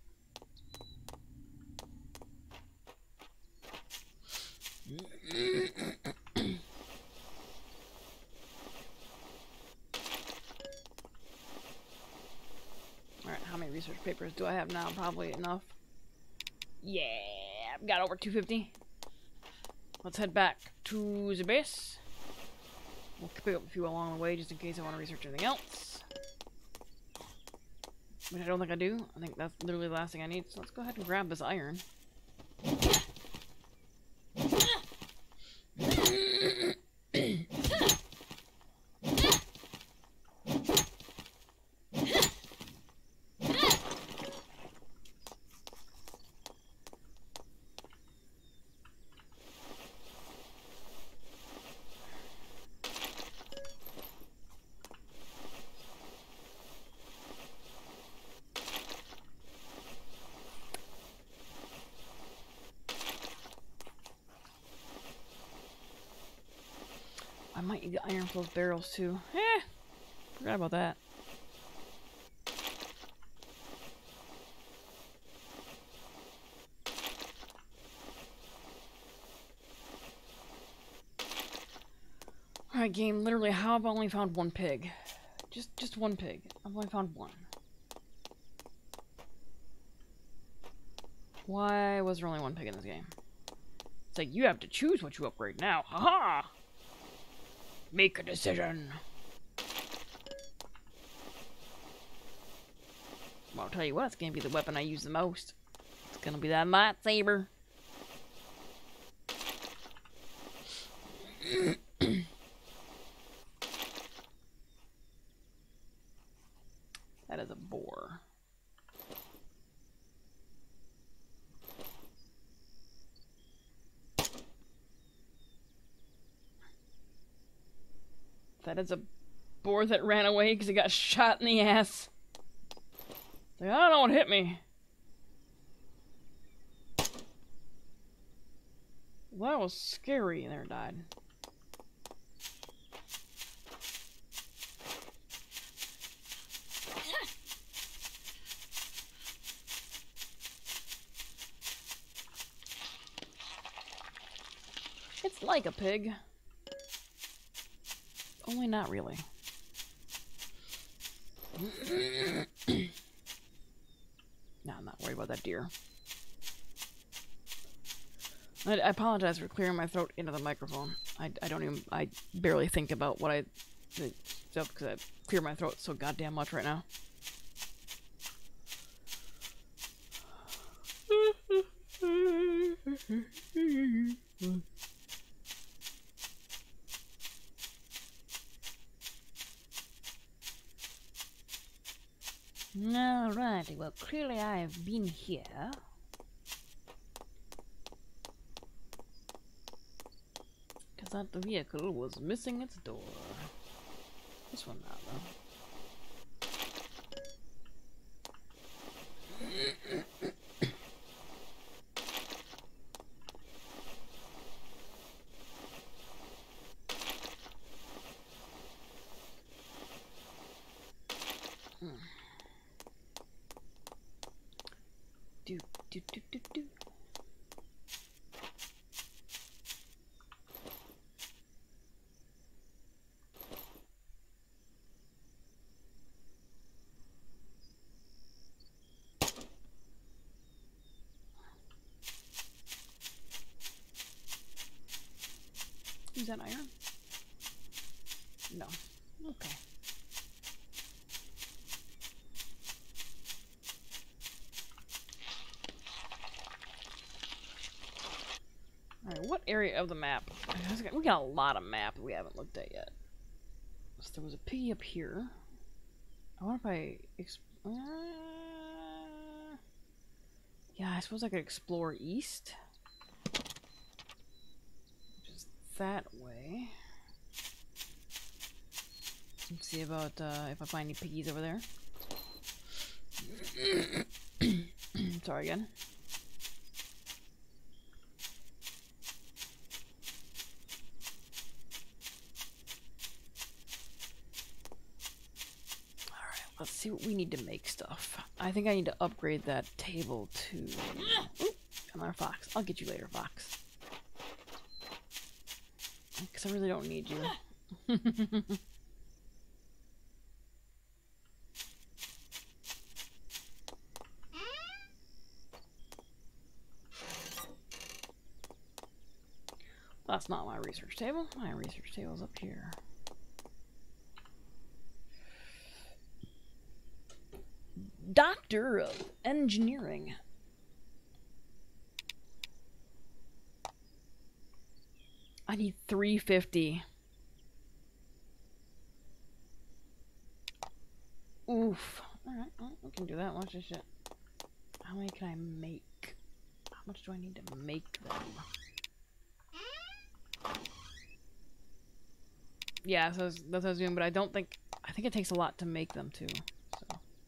Alright, how many research papers do I have now? Probably enough. Yeah, I've got over two fifty. Let's head back to the base. We'll pick up a few along the way just in case I want to research anything else. Which I don't think I do. I think that's literally the last thing I need. So let's go ahead and grab this iron. I might need the iron for those barrels too. Eh, forgot about that. Alright, game, literally, how have I only found one pig? Just, just one pig. I've only found one. Why was there only one pig in this game? It's like, you have to choose what you upgrade now. Haha! -ha! Make a decision. Well, I'll tell you what, it's gonna be the weapon I use the most. It's gonna be that lightsaber. That is a boar. That is a boar that ran away because it got shot in the ass. Like, I don't know what hit me. Well, that was scary, and there it died. It's like a pig. Only not really. No, I'm not worried about that deer. I, I apologize for clearing my throat into the microphone. I, I don't even, I barely think about what I, stuff because I clear my throat so goddamn much right now. Alrighty, well, clearly I have been here. inside the vehicle was missing its door. This one not, though. Hmm. Do do do do do. Is that iron? No. Okay. Alright, what area of the map? We got a lot of map we haven't looked at yet. So there was a piggy up here. I wonder if I... Exp uh, yeah, I suppose I could explore east. Which is that way. Let's see about uh, if I find any piggies over there. Sorry again. Let's see what we need to make stuff. I think I need to upgrade that table to... Ooh, another fox. I'll get you later, fox. Because I really don't need you. That's not my research table. My research table's up here. Doctor of Engineering. I need three fifty. Oof. Alright, well, we can do that. Watch this shit. How many can I make? How much do I need to make them? Yeah, so that's what I was doing, but I don't think... I think it takes a lot to make them, too. So.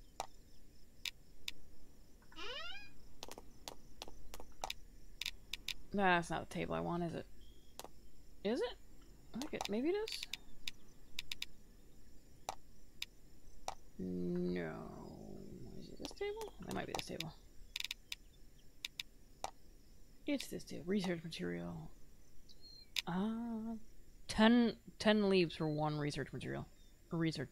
Nah, that's not the table I want, is it? Is it? I think it... Maybe it is? No. Is it this table? That might be this table. It's this table. Research material. Uh... Ten, ten leaves for one research material. Research.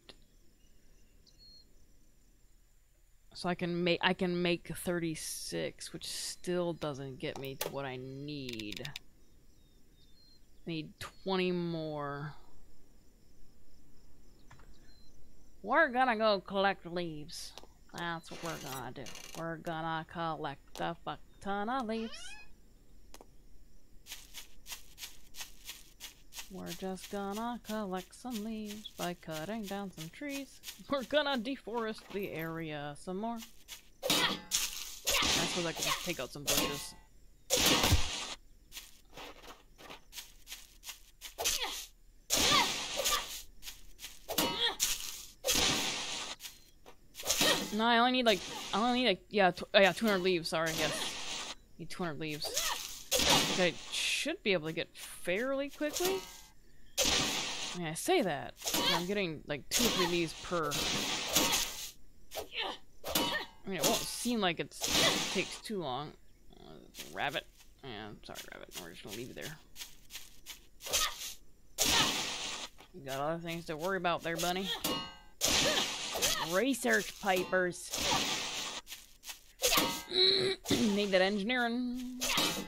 So I can make I can make thirty-six, which still doesn't get me to what I need. I need twenty more. We're gonna go collect leaves. That's what we're gonna do. We're gonna collect a fuck ton of leaves. We're just gonna collect some leaves by cutting down some trees. We're gonna deforest the area some more. I suppose I can just take out some bushes. No, I only need like, I only need like, yeah, tw oh, yeah, two hundred leaves, sorry, yes. Need two hundred leaves. I should be able to get fairly quickly. I mean, I say that, but I'm getting like two or three leaves per. I mean, it won't seem like it's, it takes too long. Uh, rabbit. Yeah, I'm sorry, rabbit. We're just gonna leave it there. You got other things to worry about there, bunny. Research papers. Need that engineering.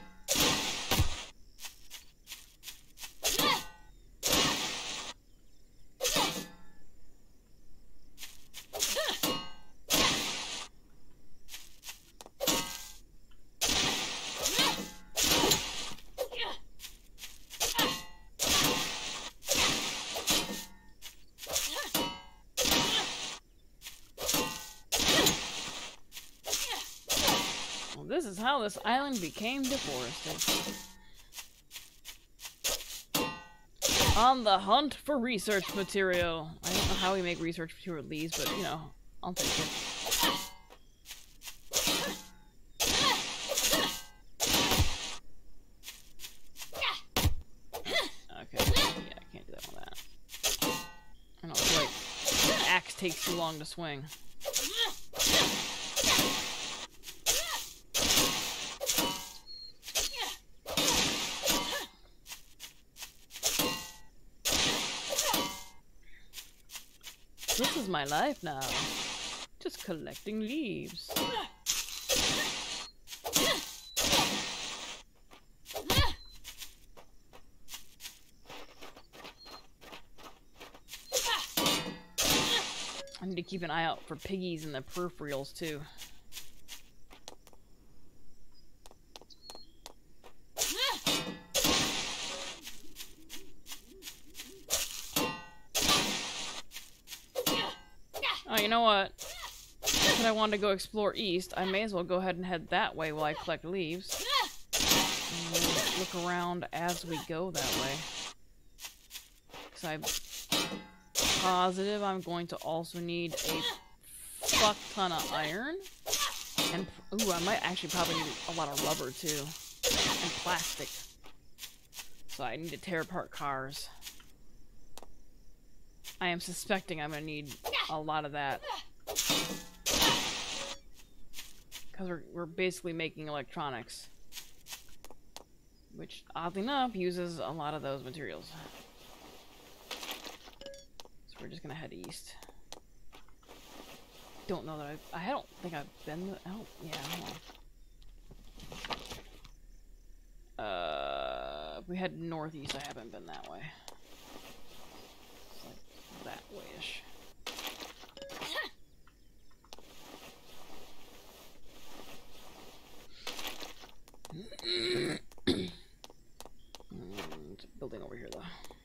This is how this island became deforested. On the hunt for research material. I don't know how we make research material with these, but you know, I'll take it. Okay, yeah, I can't do that on that. I don't know, like, the axe takes too long to swing. This is my life now. Just collecting leaves. I need to keep an eye out for piggies in the peripherals too. Oh, you know what? Since I wanted to go explore east, I may as well go ahead and head that way while I collect leaves. And we'll look around as we go that way. Because I'm positive I'm going to also need a fuck ton of iron. And, ooh, I might actually probably need a lot of rubber too. And plastic. So I need to tear apart cars. I am suspecting I'm gonna need a lot of that. Because we're, we're basically making electronics. Which, oddly enough, uses a lot of those materials. So we're just gonna head east. Don't know that I've, I don't think I've been, oh, yeah, hold on. Uh, if we head northeast, I haven't been that way. That way-ish. It's a building over here, though.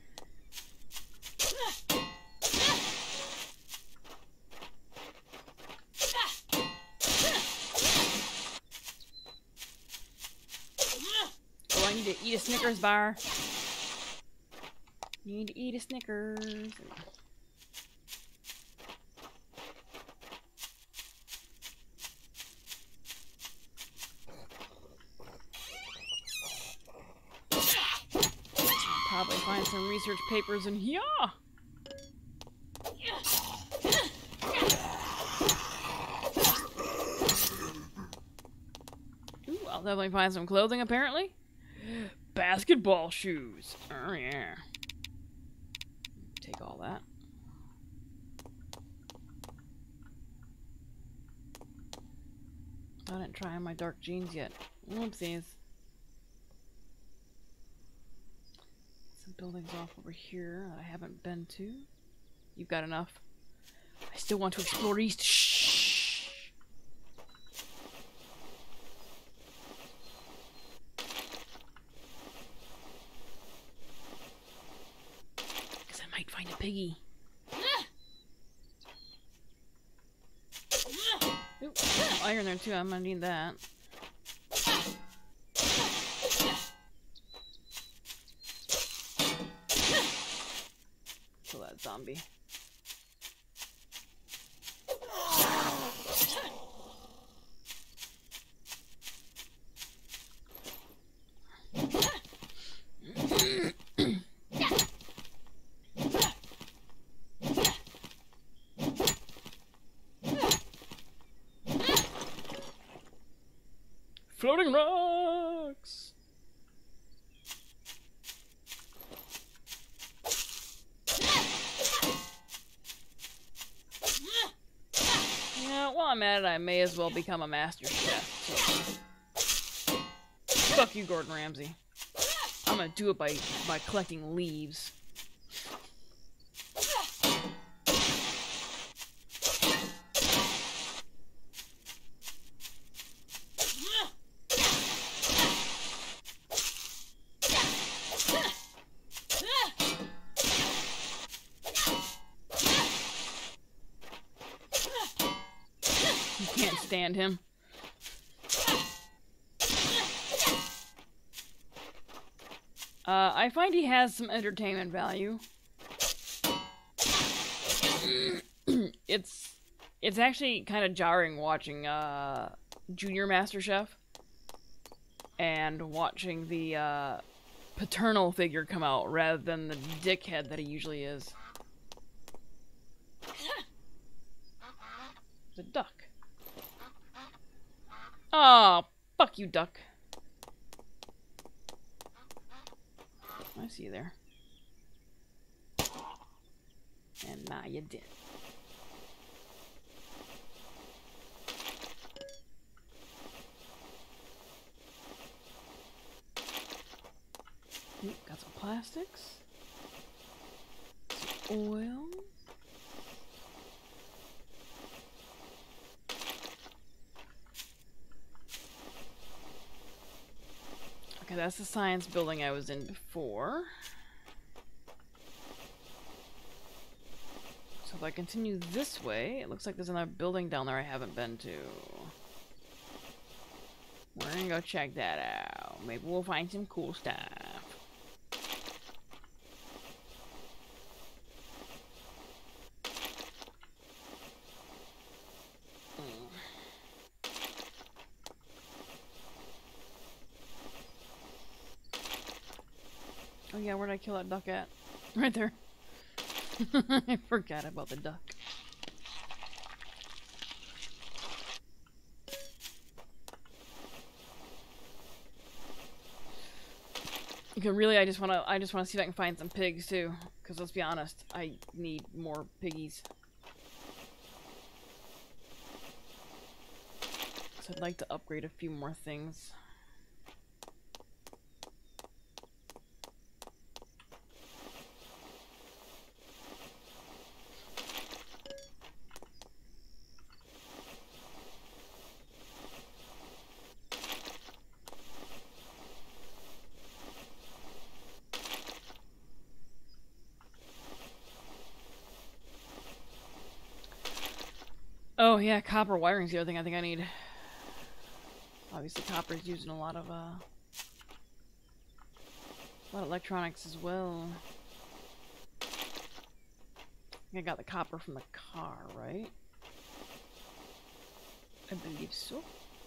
Oh, I need to eat a Snickers bar. Need to eat a Snickers. Probably find some research papers in here. Ooh, I'll definitely find some clothing, apparently. Basketball shoes. Oh, yeah. Take all that. I didn't try on my dark jeans yet. Whoopsies. Some buildings off over here that I haven't been to. You've got enough. I still want to explore east. Shh. Because I might find a piggy. Ooh, some iron there too. I'm gonna need that. Kill that zombie. Floating rocks! Yeah, while I'm at it, I may as well become a master chef. So. Fuck you, Gordon Ramsay. I'm gonna do it by, by collecting leaves. Stand him. Uh, I find he has some entertainment value. it's it's actually kind of jarring watching uh, Junior MasterChef and watching the uh, paternal figure come out rather than the dickhead that he usually is. The duck. Oh, fuck you, duck. I see you there. And now you did. Ooh, got some plastics. Some oil. Okay, that's the science building I was in before. So if I continue this way, it looks like there's another building down there I haven't been to. We're gonna go check that out. Maybe we'll find some cool stuff. Oh yeah, where'd I kill that duck at? Right there. I forgot about the duck. Okay, really, I just wanna, I just wanna see if I can find some pigs too. Cause let's be honest, I need more piggies. So I'd like to upgrade a few more things. Oh yeah, copper wiring's the other thing I think I need. Obviously copper's used in a lot of uh a lot of electronics as well. I think I got the copper from the car, right? I believe so.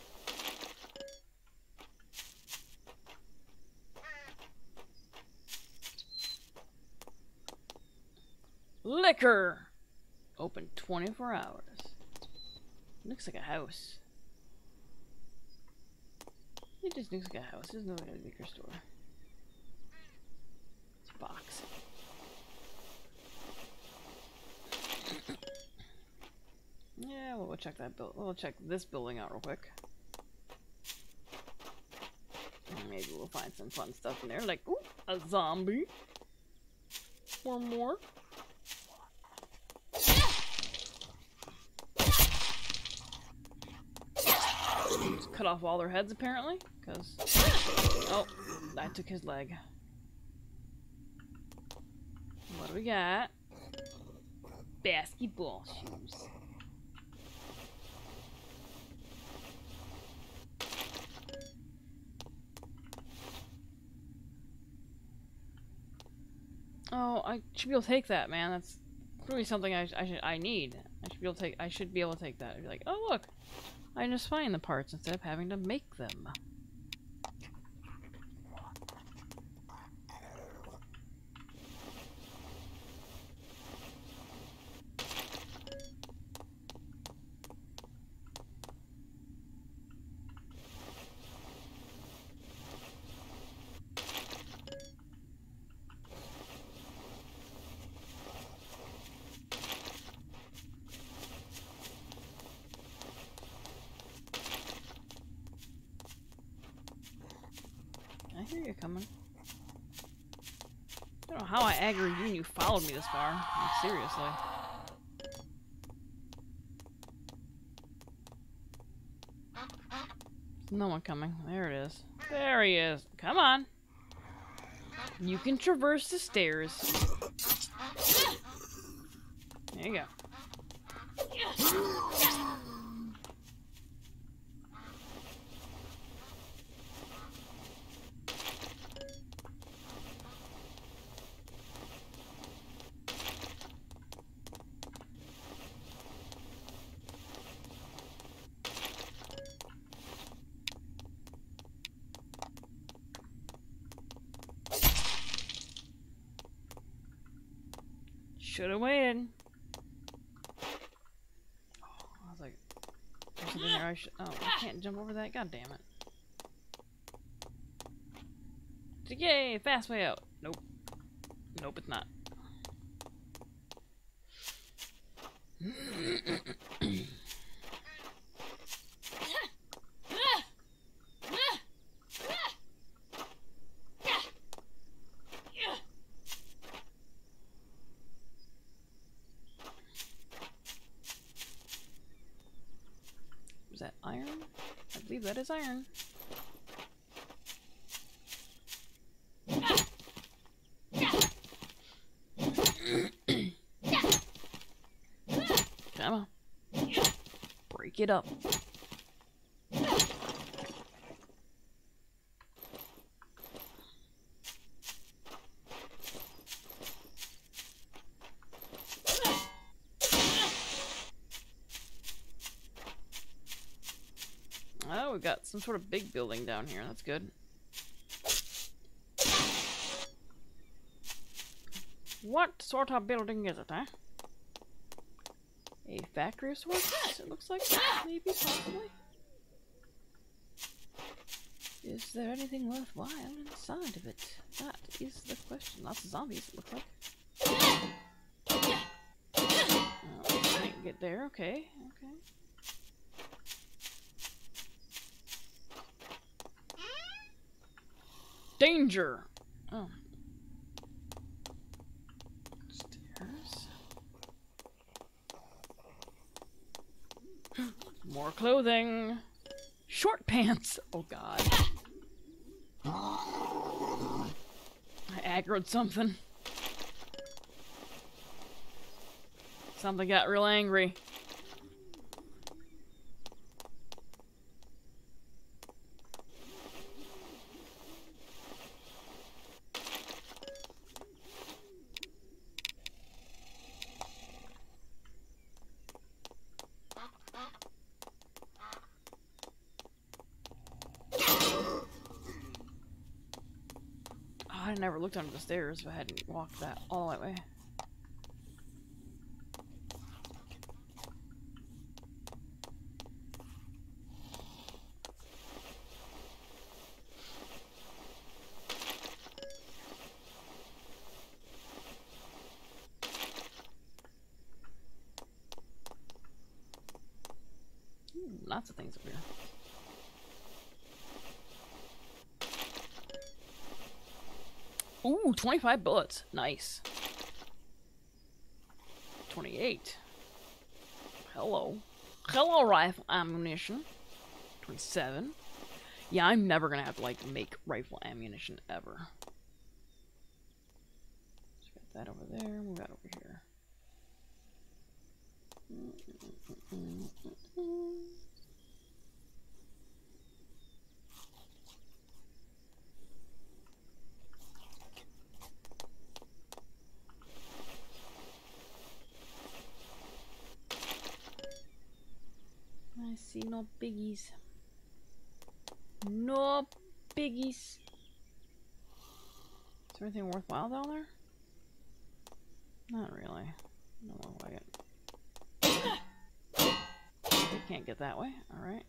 Liquor! Open twenty-four hours. Looks like a house. It just looks like a house. There's no liquor store. It's a box. Yeah, well, we'll check that build. We'll check this building out real quick. And maybe we'll find some fun stuff in there, like ooh, a zombie or more. Just cut off all their heads apparently, because oh, I took his leg. What do we got? Basketball shoes. Oh, I should be able to take that, man. That's really something I, I should I need. I should be able to take. I should be able to take that. I'd be like, oh look, I just find the parts instead of having to make them. I hear you coming. I don't know how I aggroed you and you followed me this far. Like, seriously. No one coming. There it is. There he is. Come on. You can traverse the stairs. There you go. Should have waited. Oh, I was like, there's something there I should. Oh, I can't jump over that. God damn it. Yay! Fast way out. Nope. Nope, it's not. Was that iron? I believe that is iron. Come on. Break it up. Oh, we got some sort of big building down here. That's good. What sort of building is it, huh? A factory of sorts, it looks like. Maybe, possibly. Is there anything worthwhile inside of it? That is the question. Lots of zombies, it looks like. Oh, can't get there. Okay, okay. Danger! Oh. Stairs. More clothing. Short pants. Oh god. I aggroed something. Something got real angry. I never looked under the stairs if I hadn't walked that all that way. Ooh, lots of things up here. Ooh, twenty-five bullets. Nice. twenty-eight. Hello. Hello, rifle ammunition. twenty-seven. Yeah, I'm never gonna have to, like, make rifle ammunition ever. Just got that over there. Move that over here. I see no biggies. No biggies. Is there anything worthwhile down there? Not really. No more wagon. You can't get that way. Alright.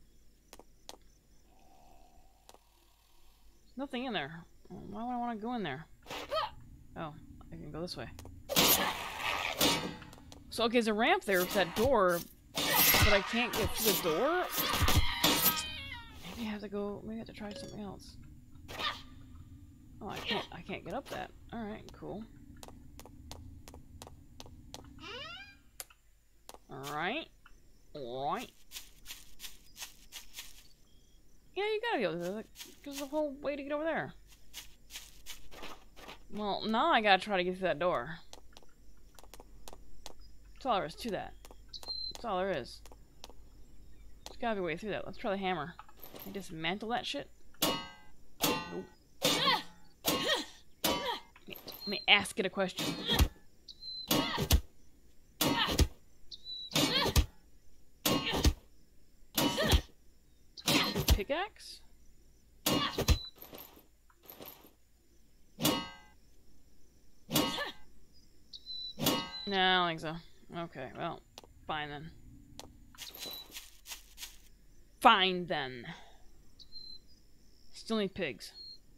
There's nothing in there. Why would I want to go in there? Oh, I can go this way. So, okay, there's a ramp there with that door. But I can't get through the door? Maybe I have to go, maybe I have to try something else. Oh, I can't, I can't get up that. Alright, cool. Alright. Alright. Yeah, you gotta go there. There's a whole way to get over there. Well, now I gotta try to get through that door. That's all there is to that. That's all there is. There's gotta be a way through that. Let's try the hammer. Can I dismantle that shit? Nope. Let me ask it a question. Pickaxe? No, I don't think so. Okay, well, fine then. Fine then. Still need pigs.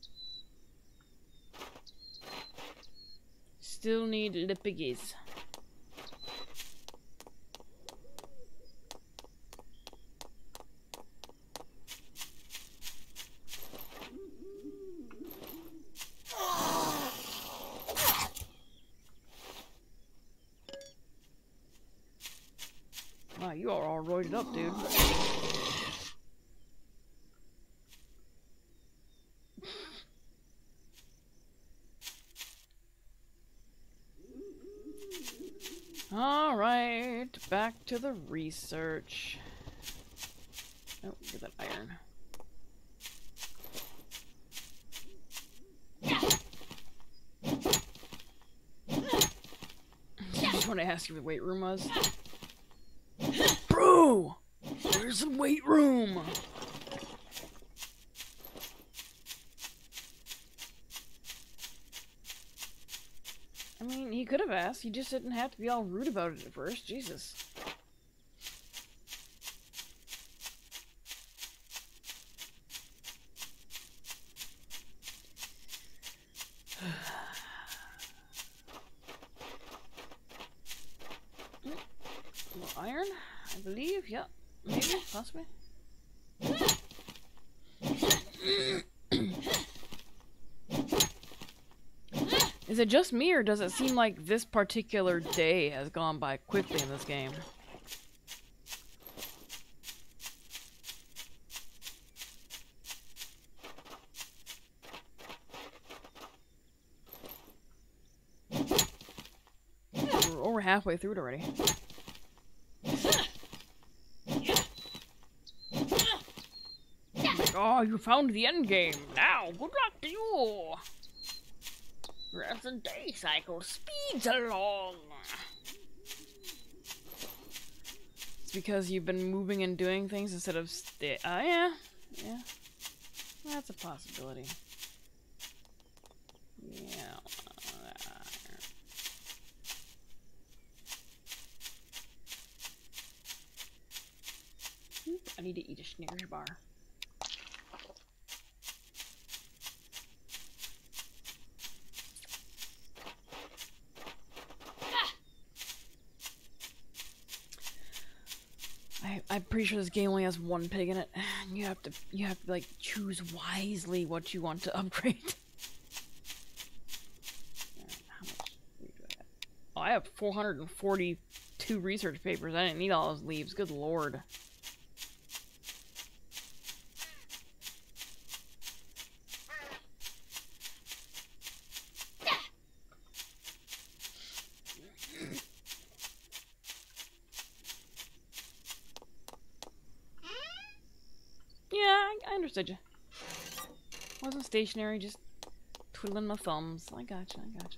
Still need the piggies. Wow, you are all roided up, dude. Alright, back to the research. Oh, get that iron. I just want to ask you where the weight room was. Bro! Where's the weight room? I mean, he could have asked. He just didn't have to be all rude about it at first. Jesus. More iron, I believe. Yep. Maybe, possibly. Is it just me, or does it seem like this particular day has gone by quickly in this game? We're over halfway through it already. Like, oh, you found the end game. Now, good luck to you. As the day cycle speeds along. It's because you've been moving and doing things instead of stay. Oh, uh, yeah. Yeah. That's a possibility. Yeah. Oop, I need to eat a Snickers bar. I'm pretty sure this game only has one pig in it. You have to, you have to like choose wisely what you want to upgrade. How much leaves do I have? Oh, I have four hundred forty-two research papers. I didn't need all those leaves. Good lord. I understood you. Wasn't stationary, just twiddling my thumbs. I gotcha, I gotcha.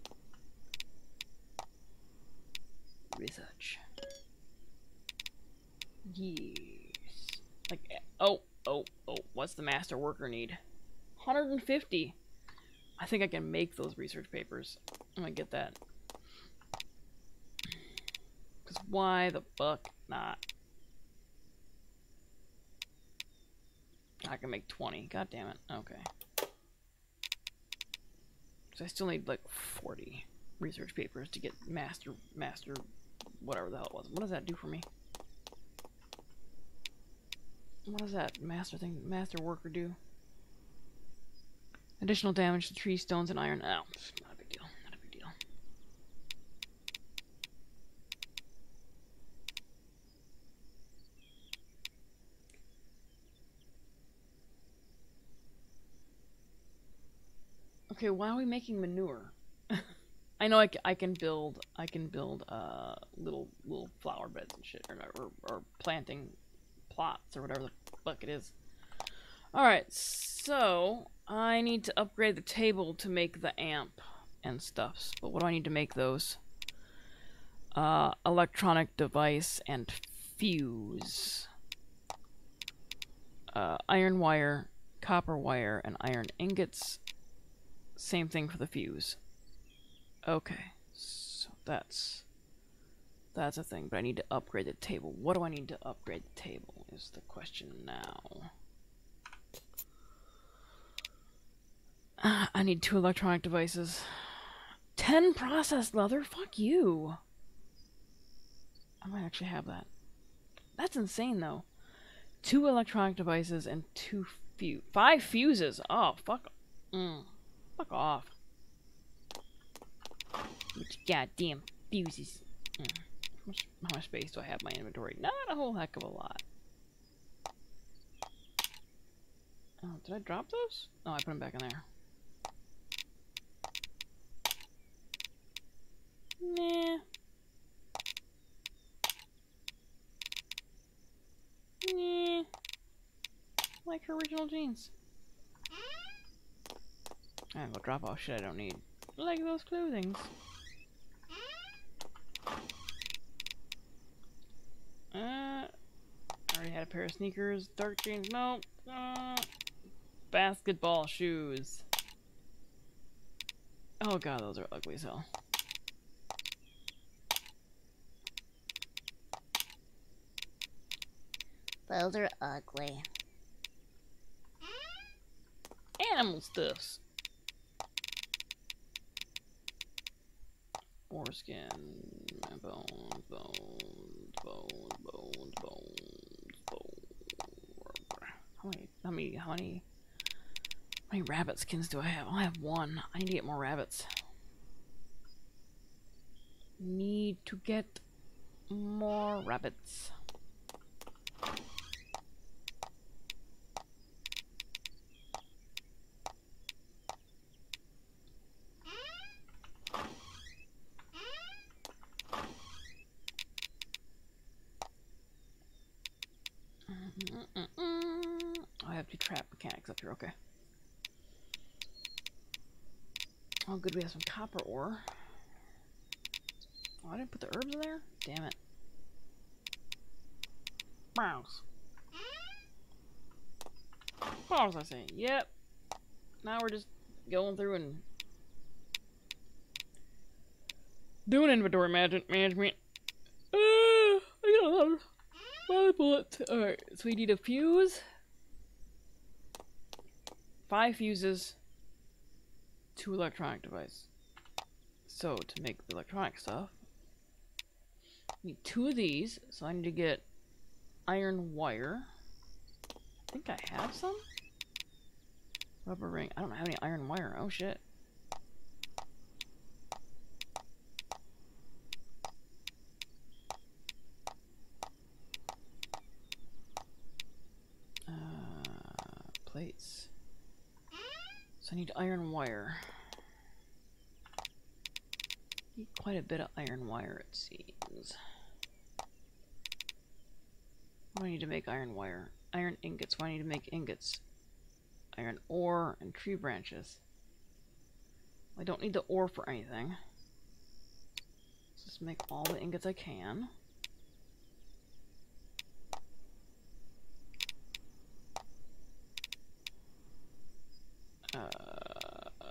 Research. Yes. Like, oh, oh, oh, what's the master worker need? one hundred fifty. I think I can make those research papers. I'm gonna get that. Because why the fuck not? I can make twenty. God damn it. Okay. So I still need like forty research papers to get master, master, whatever the hell it was. What does that do for me? What does that master thing, master worker do? Additional damage to tree, stones, and iron. Oh, not a big deal. Not a big deal. Okay, why are we making manure? I know I, c I can build I can build uh little little flower beds and shit, or or, or planting plots or whatever the fuck it is. All right, so I need to upgrade the table to make the amp and stuffs. But what do I need to make those? Uh, electronic device and fuse. Uh, iron wire, copper wire, and iron ingots. Same thing for the fuse. Okay, so That's that's a thing, but I need to upgrade the table. What do I need to upgrade the table is the question now. Uh, I need two electronic devices. Ten processed leather? Fuck you. I might actually have that. That's insane, though. Two electronic devices and two fuse. Five fuses. Oh, fuck. Mm. Fuck off. Which goddamn fuses. Mm. How much, how much space do I have in my inventory? Not a whole heck of a lot. Oh, did I drop those? Oh, I put them back in there. Nah. Nah. Like her original jeans. I'm gonna drop off shit I don't need. Like those clothings. Uh, I already had a pair of sneakers. Dark jeans. No. Uh, basketball shoes. Oh god, those are ugly as hell. Those are ugly. Animal stuffs. Foreskin, bones, bones, bones, bones, bones, bones. How many, how many, how many, how many rabbit skins do I have? I have one. I need to get more rabbits. Need to get more rabbits. I have two trap mechanics up here, okay. Oh good, we have some copper ore. Oh, I didn't put the herbs in there? Damn it. Mouse. What was I saying? Yep. Now we're just going through and doing inventory management. management. Uh, I got a lot of, lot of bullets. Alright, so we need a fuse. Five fuses. Two electronic devices. So, to make the electronic stuff, I need two of these. So I need to get iron wire. I think I have some. Rubber ring. I don't have any iron wire. Oh shit. Uh, plates. So I need iron wire. Need quite a bit of iron wire, it seems. What do I need to make iron wire? Iron ingots. What do I need to make ingots? Iron ore and tree branches. I don't need the ore for anything. Let's just make all the ingots I can. Uh,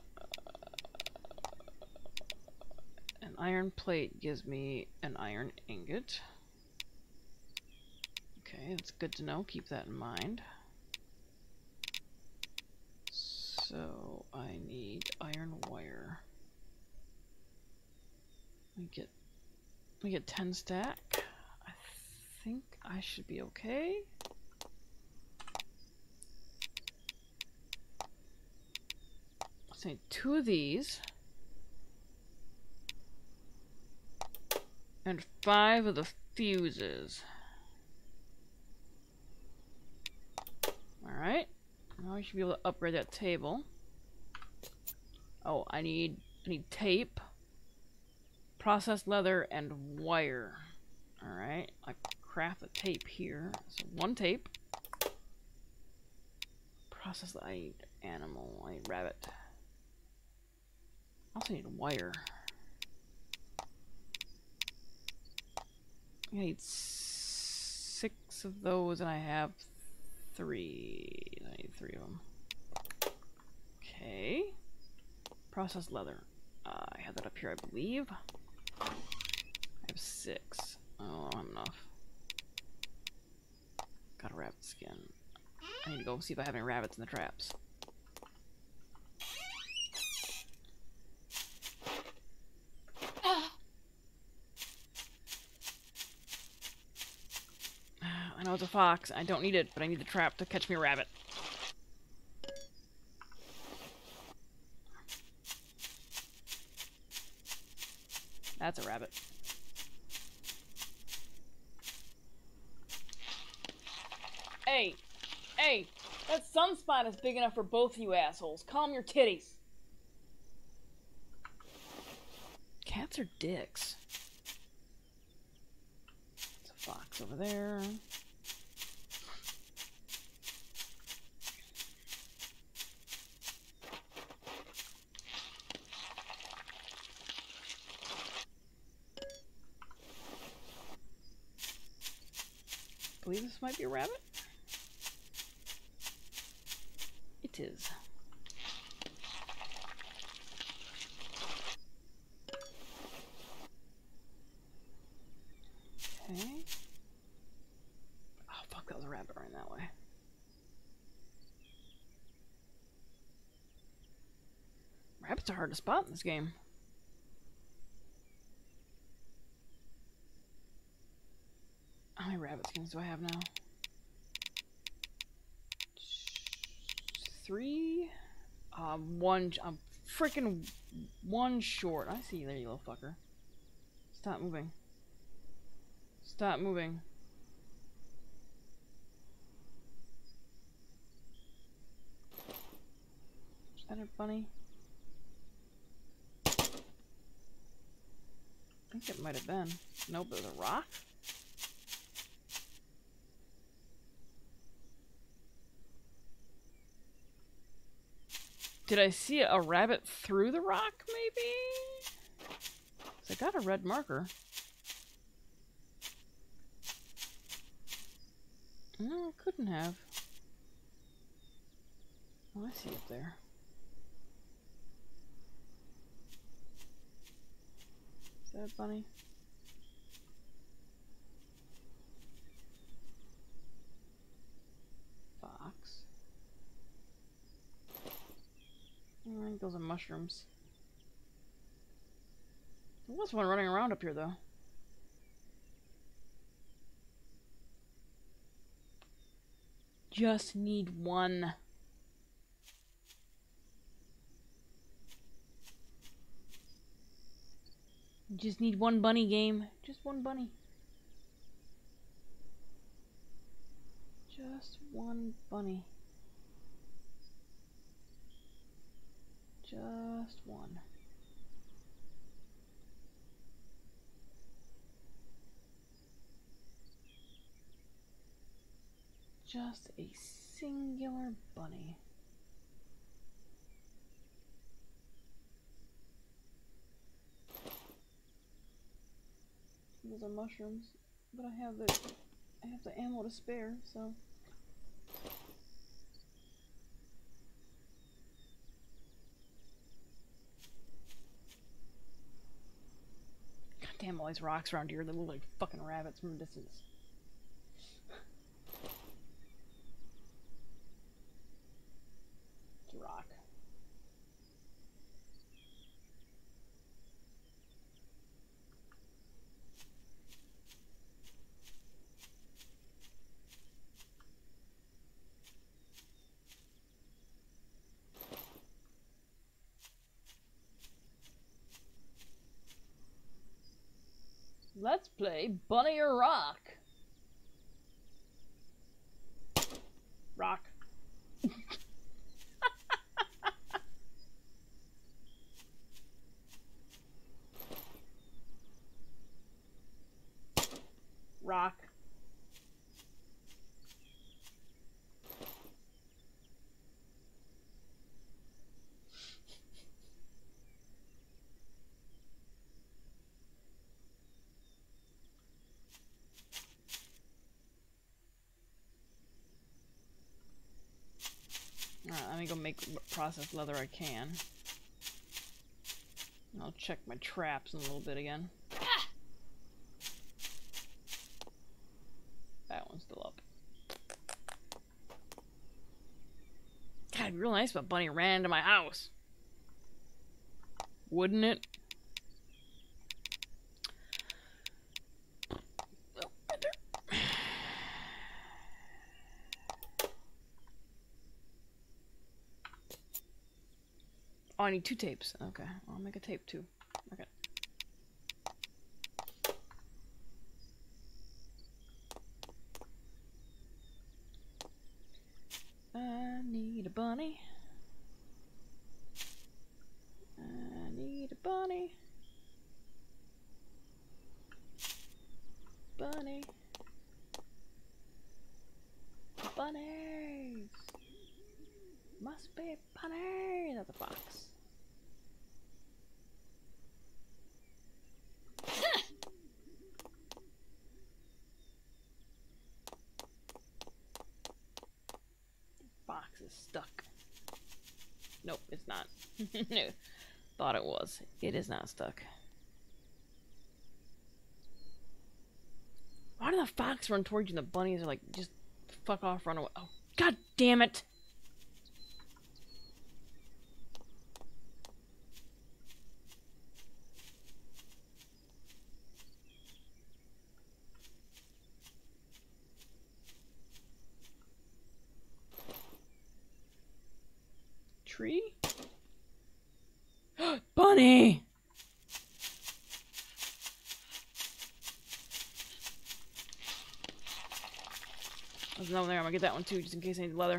an iron plate gives me an iron ingot. Okay, that's good to know. Keep that in mind. So I need iron wire. We get we get ten stack. I think I should be okay. Let's need two of these. And five of the fuses. Alright. Now I should be able to upgrade that table. Oh, I need I need tape, processed leather, and wire. Alright, I craft the tape here. So one tape. Process I need animal, I need rabbit. I also need wire. I need six of those and I have three. I need three of them. Okay. Processed leather. Uh, I have that up here, I believe. have six. Oh, I don't have enough. Got a rabbit skin. I need to go see if I have any rabbits in the traps. I know it's a fox. I don't need it, but I need the trap to catch me a rabbit. That's a rabbit. Hey! Hey! That sunspot is big enough for both of you assholes. Calm your titties. Cats are dicks. There's a fox over there. I believe this might be a rabbit. It is. Okay. Oh fuck, that was a rabbit running that way. Rabbits are hard to spot in this game. How many rabbit skins do I have now? Three? Um, one. I'm freaking one short. I see you there, you little fucker. Stop moving. Stop moving. Is that a bunny? I think it might have been. Nope, there's a rock. Did I see a rabbit through the rock, maybe? 'Cause I got a red marker. No, I couldn't have. Oh, I see it there. Is that a bunny? Fox. I think those are mushrooms. There was one running around up here, though. Just need one. Just need one bunny, game. Just one bunny. Just one bunny. Just one. Just a singular bunny. Those are mushrooms, but I have the I have the ammo to spare, so. God damn, all these rocks around here, they look like fucking rabbits from a distance. It's a rock. Let's play Bunny or Rock. Rock. Rock. Alright, let me go make processed leather I can. I'll check my traps in a little bit again. real nice if a bunny ran into my house. Wouldn't it? Oh, right there. Oh, I need two tapes. Okay, I'll make a tape too. Okay. I need a bunny. I need a bunny. Bunny. Bunnies. Must be a bunny. That's a fox. Fox is stuck. Nope, it's not. No. Thought it was. It is not stuck. Why did the fox run towards you and the bunnies are like, just fuck off, run away? Oh, god damn it! Tree? Bunny! There's another there. I'm gonna get that one too, just in case I need leather.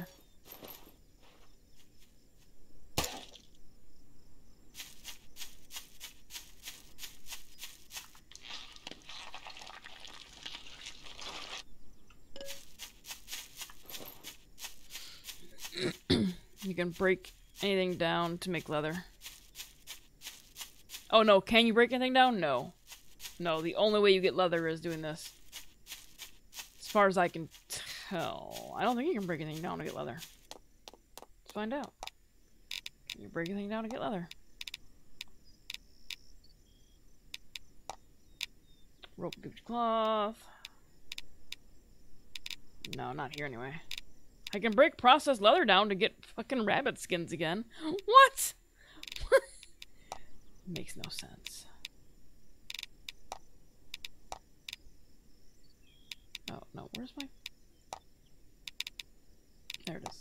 You can break anything down to make leather. Oh no, can you break anything down? No. No, the only way you get leather is doing this. As far as I can tell. I don't think you can break anything down to get leather. Let's find out. Can you break anything down to get leather? Rope, good cloth. No, not here anyway. I can break processed leather down to get fucking rabbit skins again. What? Makes no sense. Oh, no, where's my... There it is.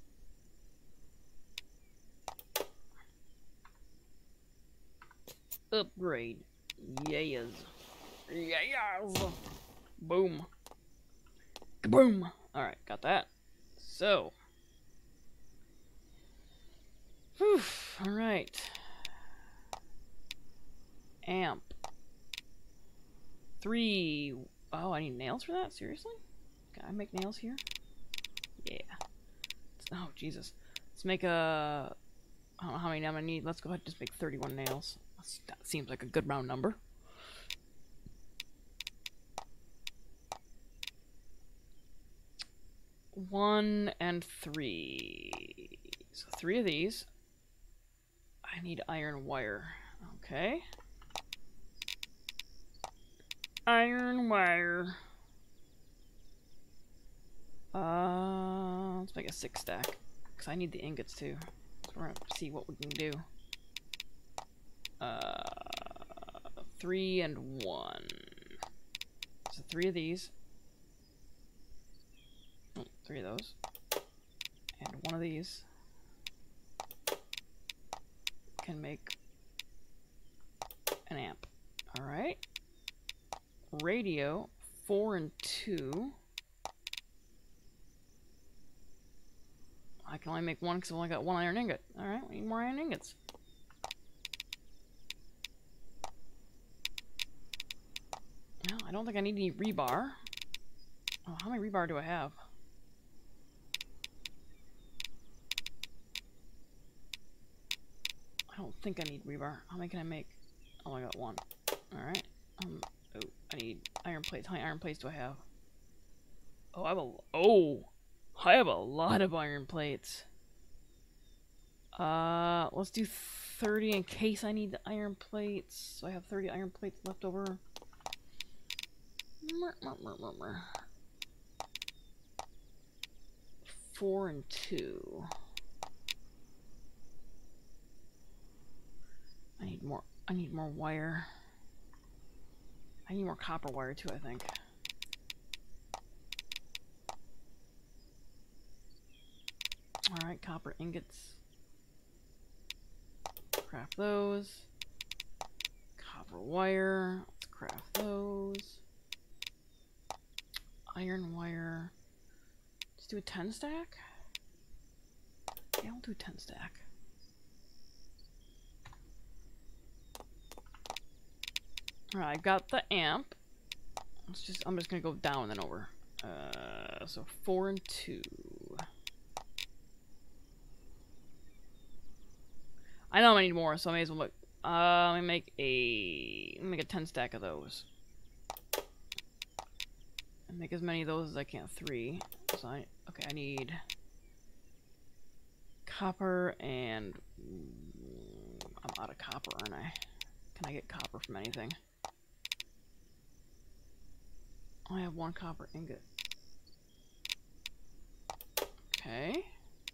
Upgrade. Yes. Yes. Boom. Kaboom. Alright, got that. So. Whew. Alright. Amp. Three. Oh, I need nails for that? Seriously? Can I make nails here? Yeah. Oh, Jesus. Let's make a... I don't know how many I'm gonna need. Let's go ahead and just make thirty-one nails. That seems like a good round number. One and three. So three of these. I need iron wire. Okay. Iron wire. Uh, let's make a six stack. Because I need the ingots too. So we're going to see what we can do. Uh, three and one. So three of these. Oh, three of those. And one of these. Can make an amp. Alright. Radio, four and two. I can only make one because I've only got one iron ingot. Alright, we need more iron ingots. No, I don't think I need any rebar. Oh, how many rebar do I have? I don't think I need rebar. How many can I make? Oh, I got one. Alright. Um, oh, I need iron plates. How many iron plates do I have? Oh, I have a... Oh! I have a lot of iron plates. Uh, let's do thirty in case I need the iron plates. So I have thirty iron plates left over. Four and two. I need more wire. I need more copper wire too, I think. Alright, copper ingots. Craft those. Copper wire. Let's craft those. Iron wire. Let's do a ten stack. Yeah, I'll do a ten stack. Alright, I've got the amp. Let's just I'm just gonna go down and then over. Uh so four and two. I know I need more, so I may as well look. Uh, let me make a let me make a ten stack of those, and make as many of those as I can. Three. So I okay. I need copper, and I'm out of copper, aren't I? Can I get copper from anything? Oh, I have one copper ingot. Okay.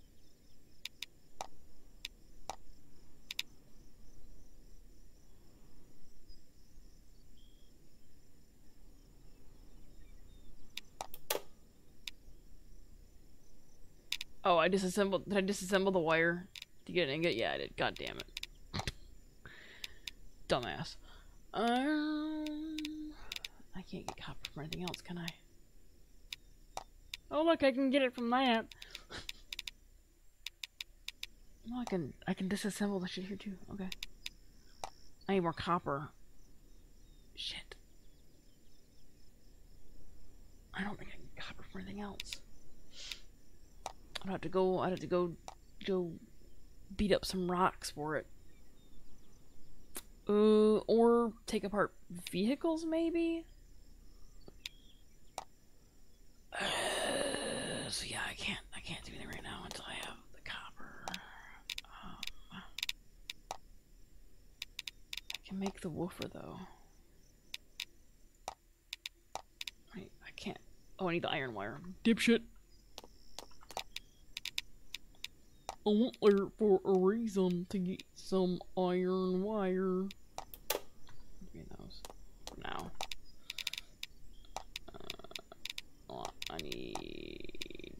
Oh, I disassembled. Did I disassemble the wire to get an ingot? Yeah, I did. God damn it. Dumbass. Um, I can't get copper from anything else, can I? Oh, look, I can get it from that. No, I can. I can disassemble the shit here too. Okay. I need more copper. Shit. I don't think I can get copper from anything else. I'd have to go, I'd have to go, go beat up some rocks for it. Uh, or take apart vehicles, maybe? Uh, so yeah, I can't, I can't do anything right now until I have the copper. Um, I can make the woofer, though. I, I can't. Oh, I need the iron wire. Dipshit. I went there for a reason to get some iron wire. Give me those for now. Uh, I need.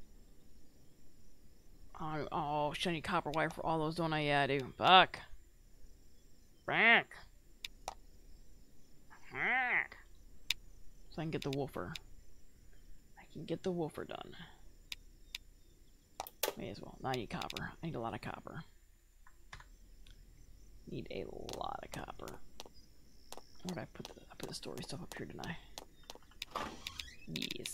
Oh, oh, should I need copper wire for all those? Don't I? Yeah, I do. Fuck. Fuck. Fuck. So I can get the woofer. I can get the woofer done. May as well. Now I need copper. I need a lot of copper. Need a lot of copper. Where did I put the, I put the story stuff up here, didn't I? Yes.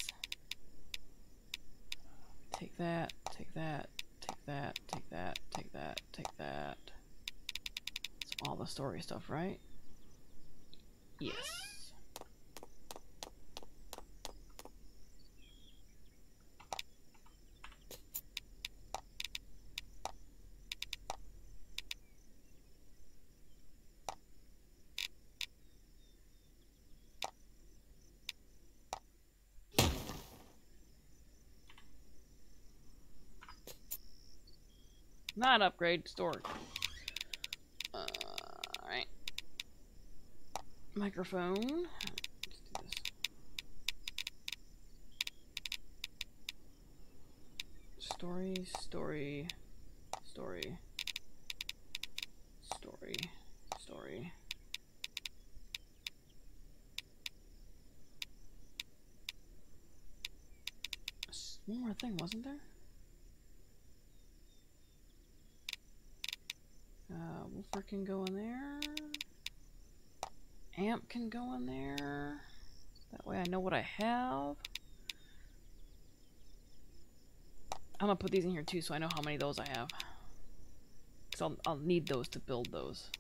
Take that, take that, take that, take that, take that, take that. It's all the story stuff, right? Yes. Not upgrade, storage. Uh, alright. Microphone. Let's do this. Story, story, story, story, story. One more thing, wasn't there? Uh, woofer can go in there. Amp can go in there. That way I know what I have. I'm gonna put these in here too so I know how many of those I have. Because I'll, I'll need those to build those.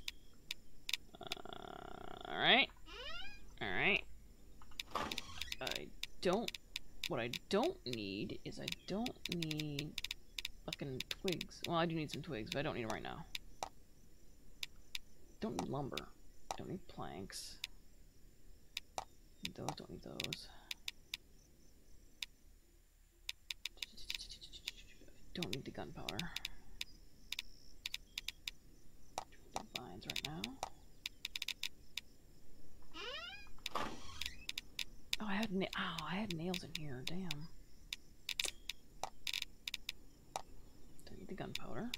Uh, Alright. Alright. I don't... What I don't need is I don't need fucking twigs. Well, I do need some twigs, but I don't need them right now. Don't need lumber. Don't need planks. Need those, don't need those. Don't need the gunpowder. The vines right now. I had nails in here. Damn. Don't need the gunpowder.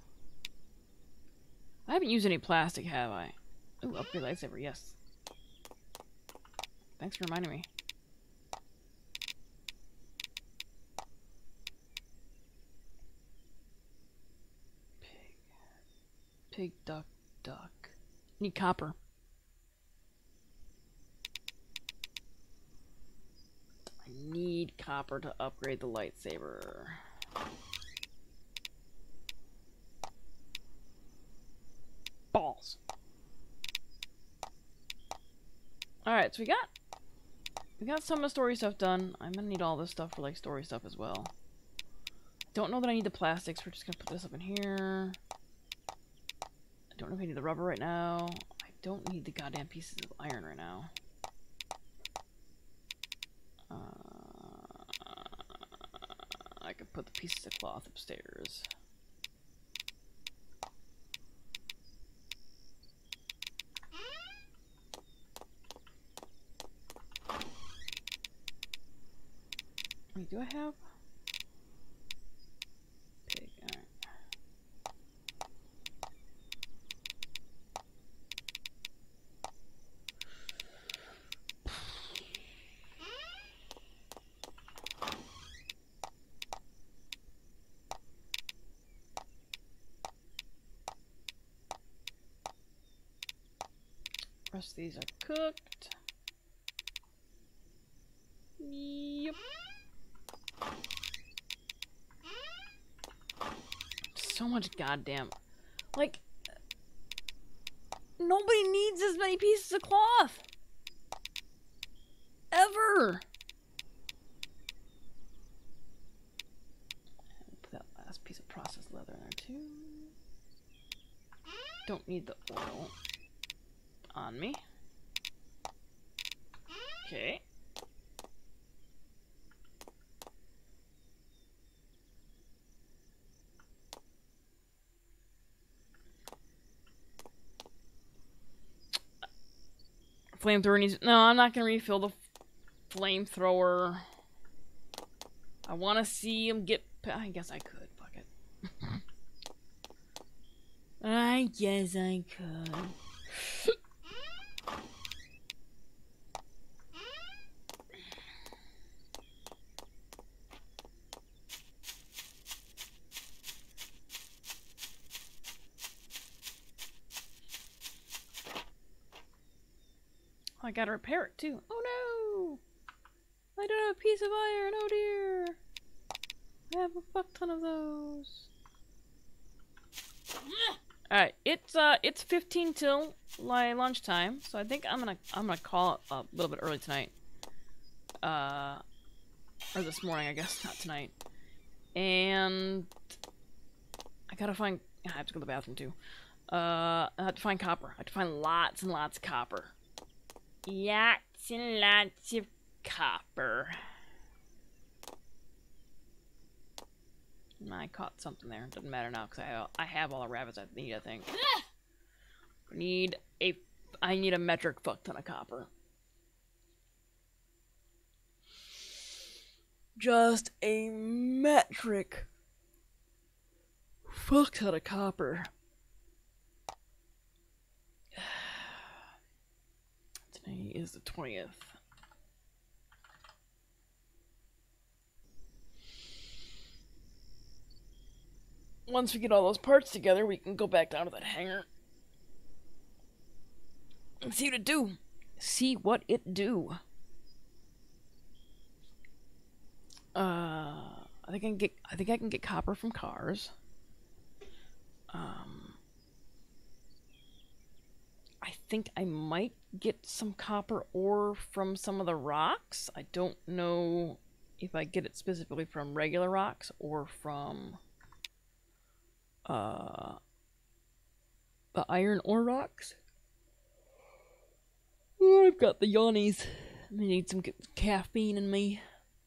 I haven't used any plastic, have I? Ooh, upgrade lightsaber, yes. Thanks for reminding me. Pig. Pig, duck, duck. Need copper. I need copper to upgrade the lightsaber. Balls. Alright, so we got we got some of the story stuff done. I'm gonna need all this stuff for like story stuff as well. Don't know that I need the plastics. We're just gonna put this up in here. I don't know if I need the rubber right now. I don't need the goddamn pieces of iron right now. Uh, I could put the pieces of cloth upstairs. Wait, do I have pig? Alright. Rest of these are cooked. Yep. So much goddamn, like, nobody needs as many pieces of cloth ever. Put that last piece of processed leather in there too. Don't need the oil on me. Okay. Flamethrower needs... No, I'm not going to refill the flamethrower. I want to see him get... I guess I could. Fuck it. I guess I could. I gotta repair it too. Oh no! I don't have a piece of iron. Oh dear! I have a fuck ton of those. Alright, it's uh, it's fifteen till like lunchtime, so I think I'm gonna I'm gonna call it a little bit early tonight. Uh, or this morning, I guess, not tonight. And I gotta find. I have to go to the bathroom too. Uh, I have to find copper. I have to find lots and lots of copper. Lots and lots of copper. I caught something there. Doesn't matter now because I have, I have all the rabbits I need. I think. Need a. I need a metric fuck ton of copper. Just a metric fuck ton of copper. Today is the twentieth. Once we get all those parts together, we can go back down to that hangar and see what it do. See what it do. Uh, I think I can get. I think I can get copper from cars. Um, I think I might get some copper ore from some of the rocks. I don't know if I get it specifically from regular rocks or from uh the iron ore rocks. Oh, I've got the yawnies. I need some caffeine in me.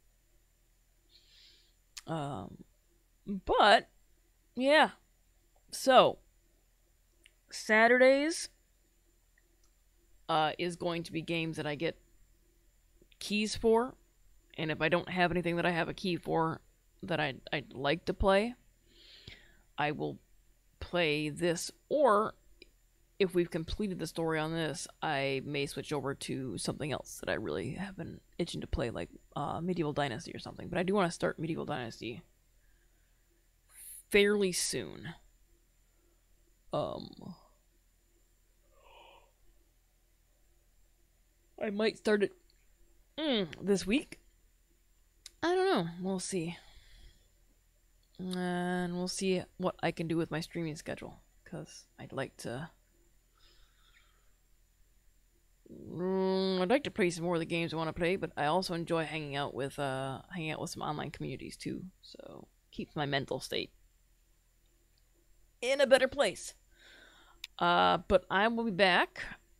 Um, but yeah. So Saturdays uh, is going to be games that I get keys for, And if I don't have anything that I have a key for that I'd, I'd like to play, I will play this. Or if we've completed the story on this, I may switch over to something else that I really have been itching to play, like uh, Medieval Dynasty or something. But I do want to start Medieval Dynasty fairly soon. Um, I might start it mm, this week. I don't know. We'll see. And we'll see what I can do with my streaming schedule. Because I'd like to... Mm, I'd like to play some more of the games I want to play, but I also enjoy hanging out with uh, hanging out with some online communities too. So keeps my mental state in a better place. Uh, but I will be back.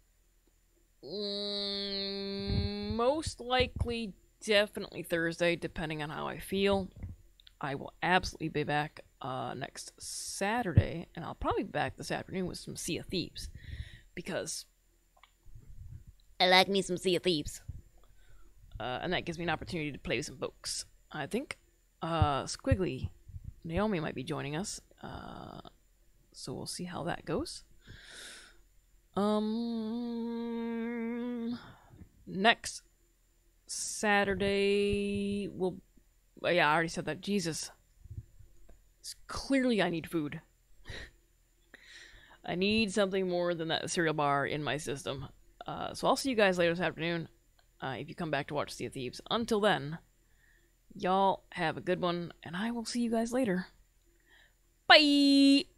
Mm, most likely, definitely Thursday, depending on how I feel. I will absolutely be back uh, next Saturday, and I'll probably be back this afternoon with some Sea of Thieves, because I like me some Sea of Thieves. Uh, and that gives me an opportunity to play with some folks. I think uh, Squiggly, Naomi might be joining us, uh, so we'll see how that goes. Um, next Saturday, we'll... Yeah, I already said that. Jesus. It's clearly I need food. I need something more than that cereal bar in my system. Uh, so I'll see you guys later this afternoon, uh, if you come back to watch Sea of Thieves. Until then, y'all have a good one, and I will see you guys later. Bye!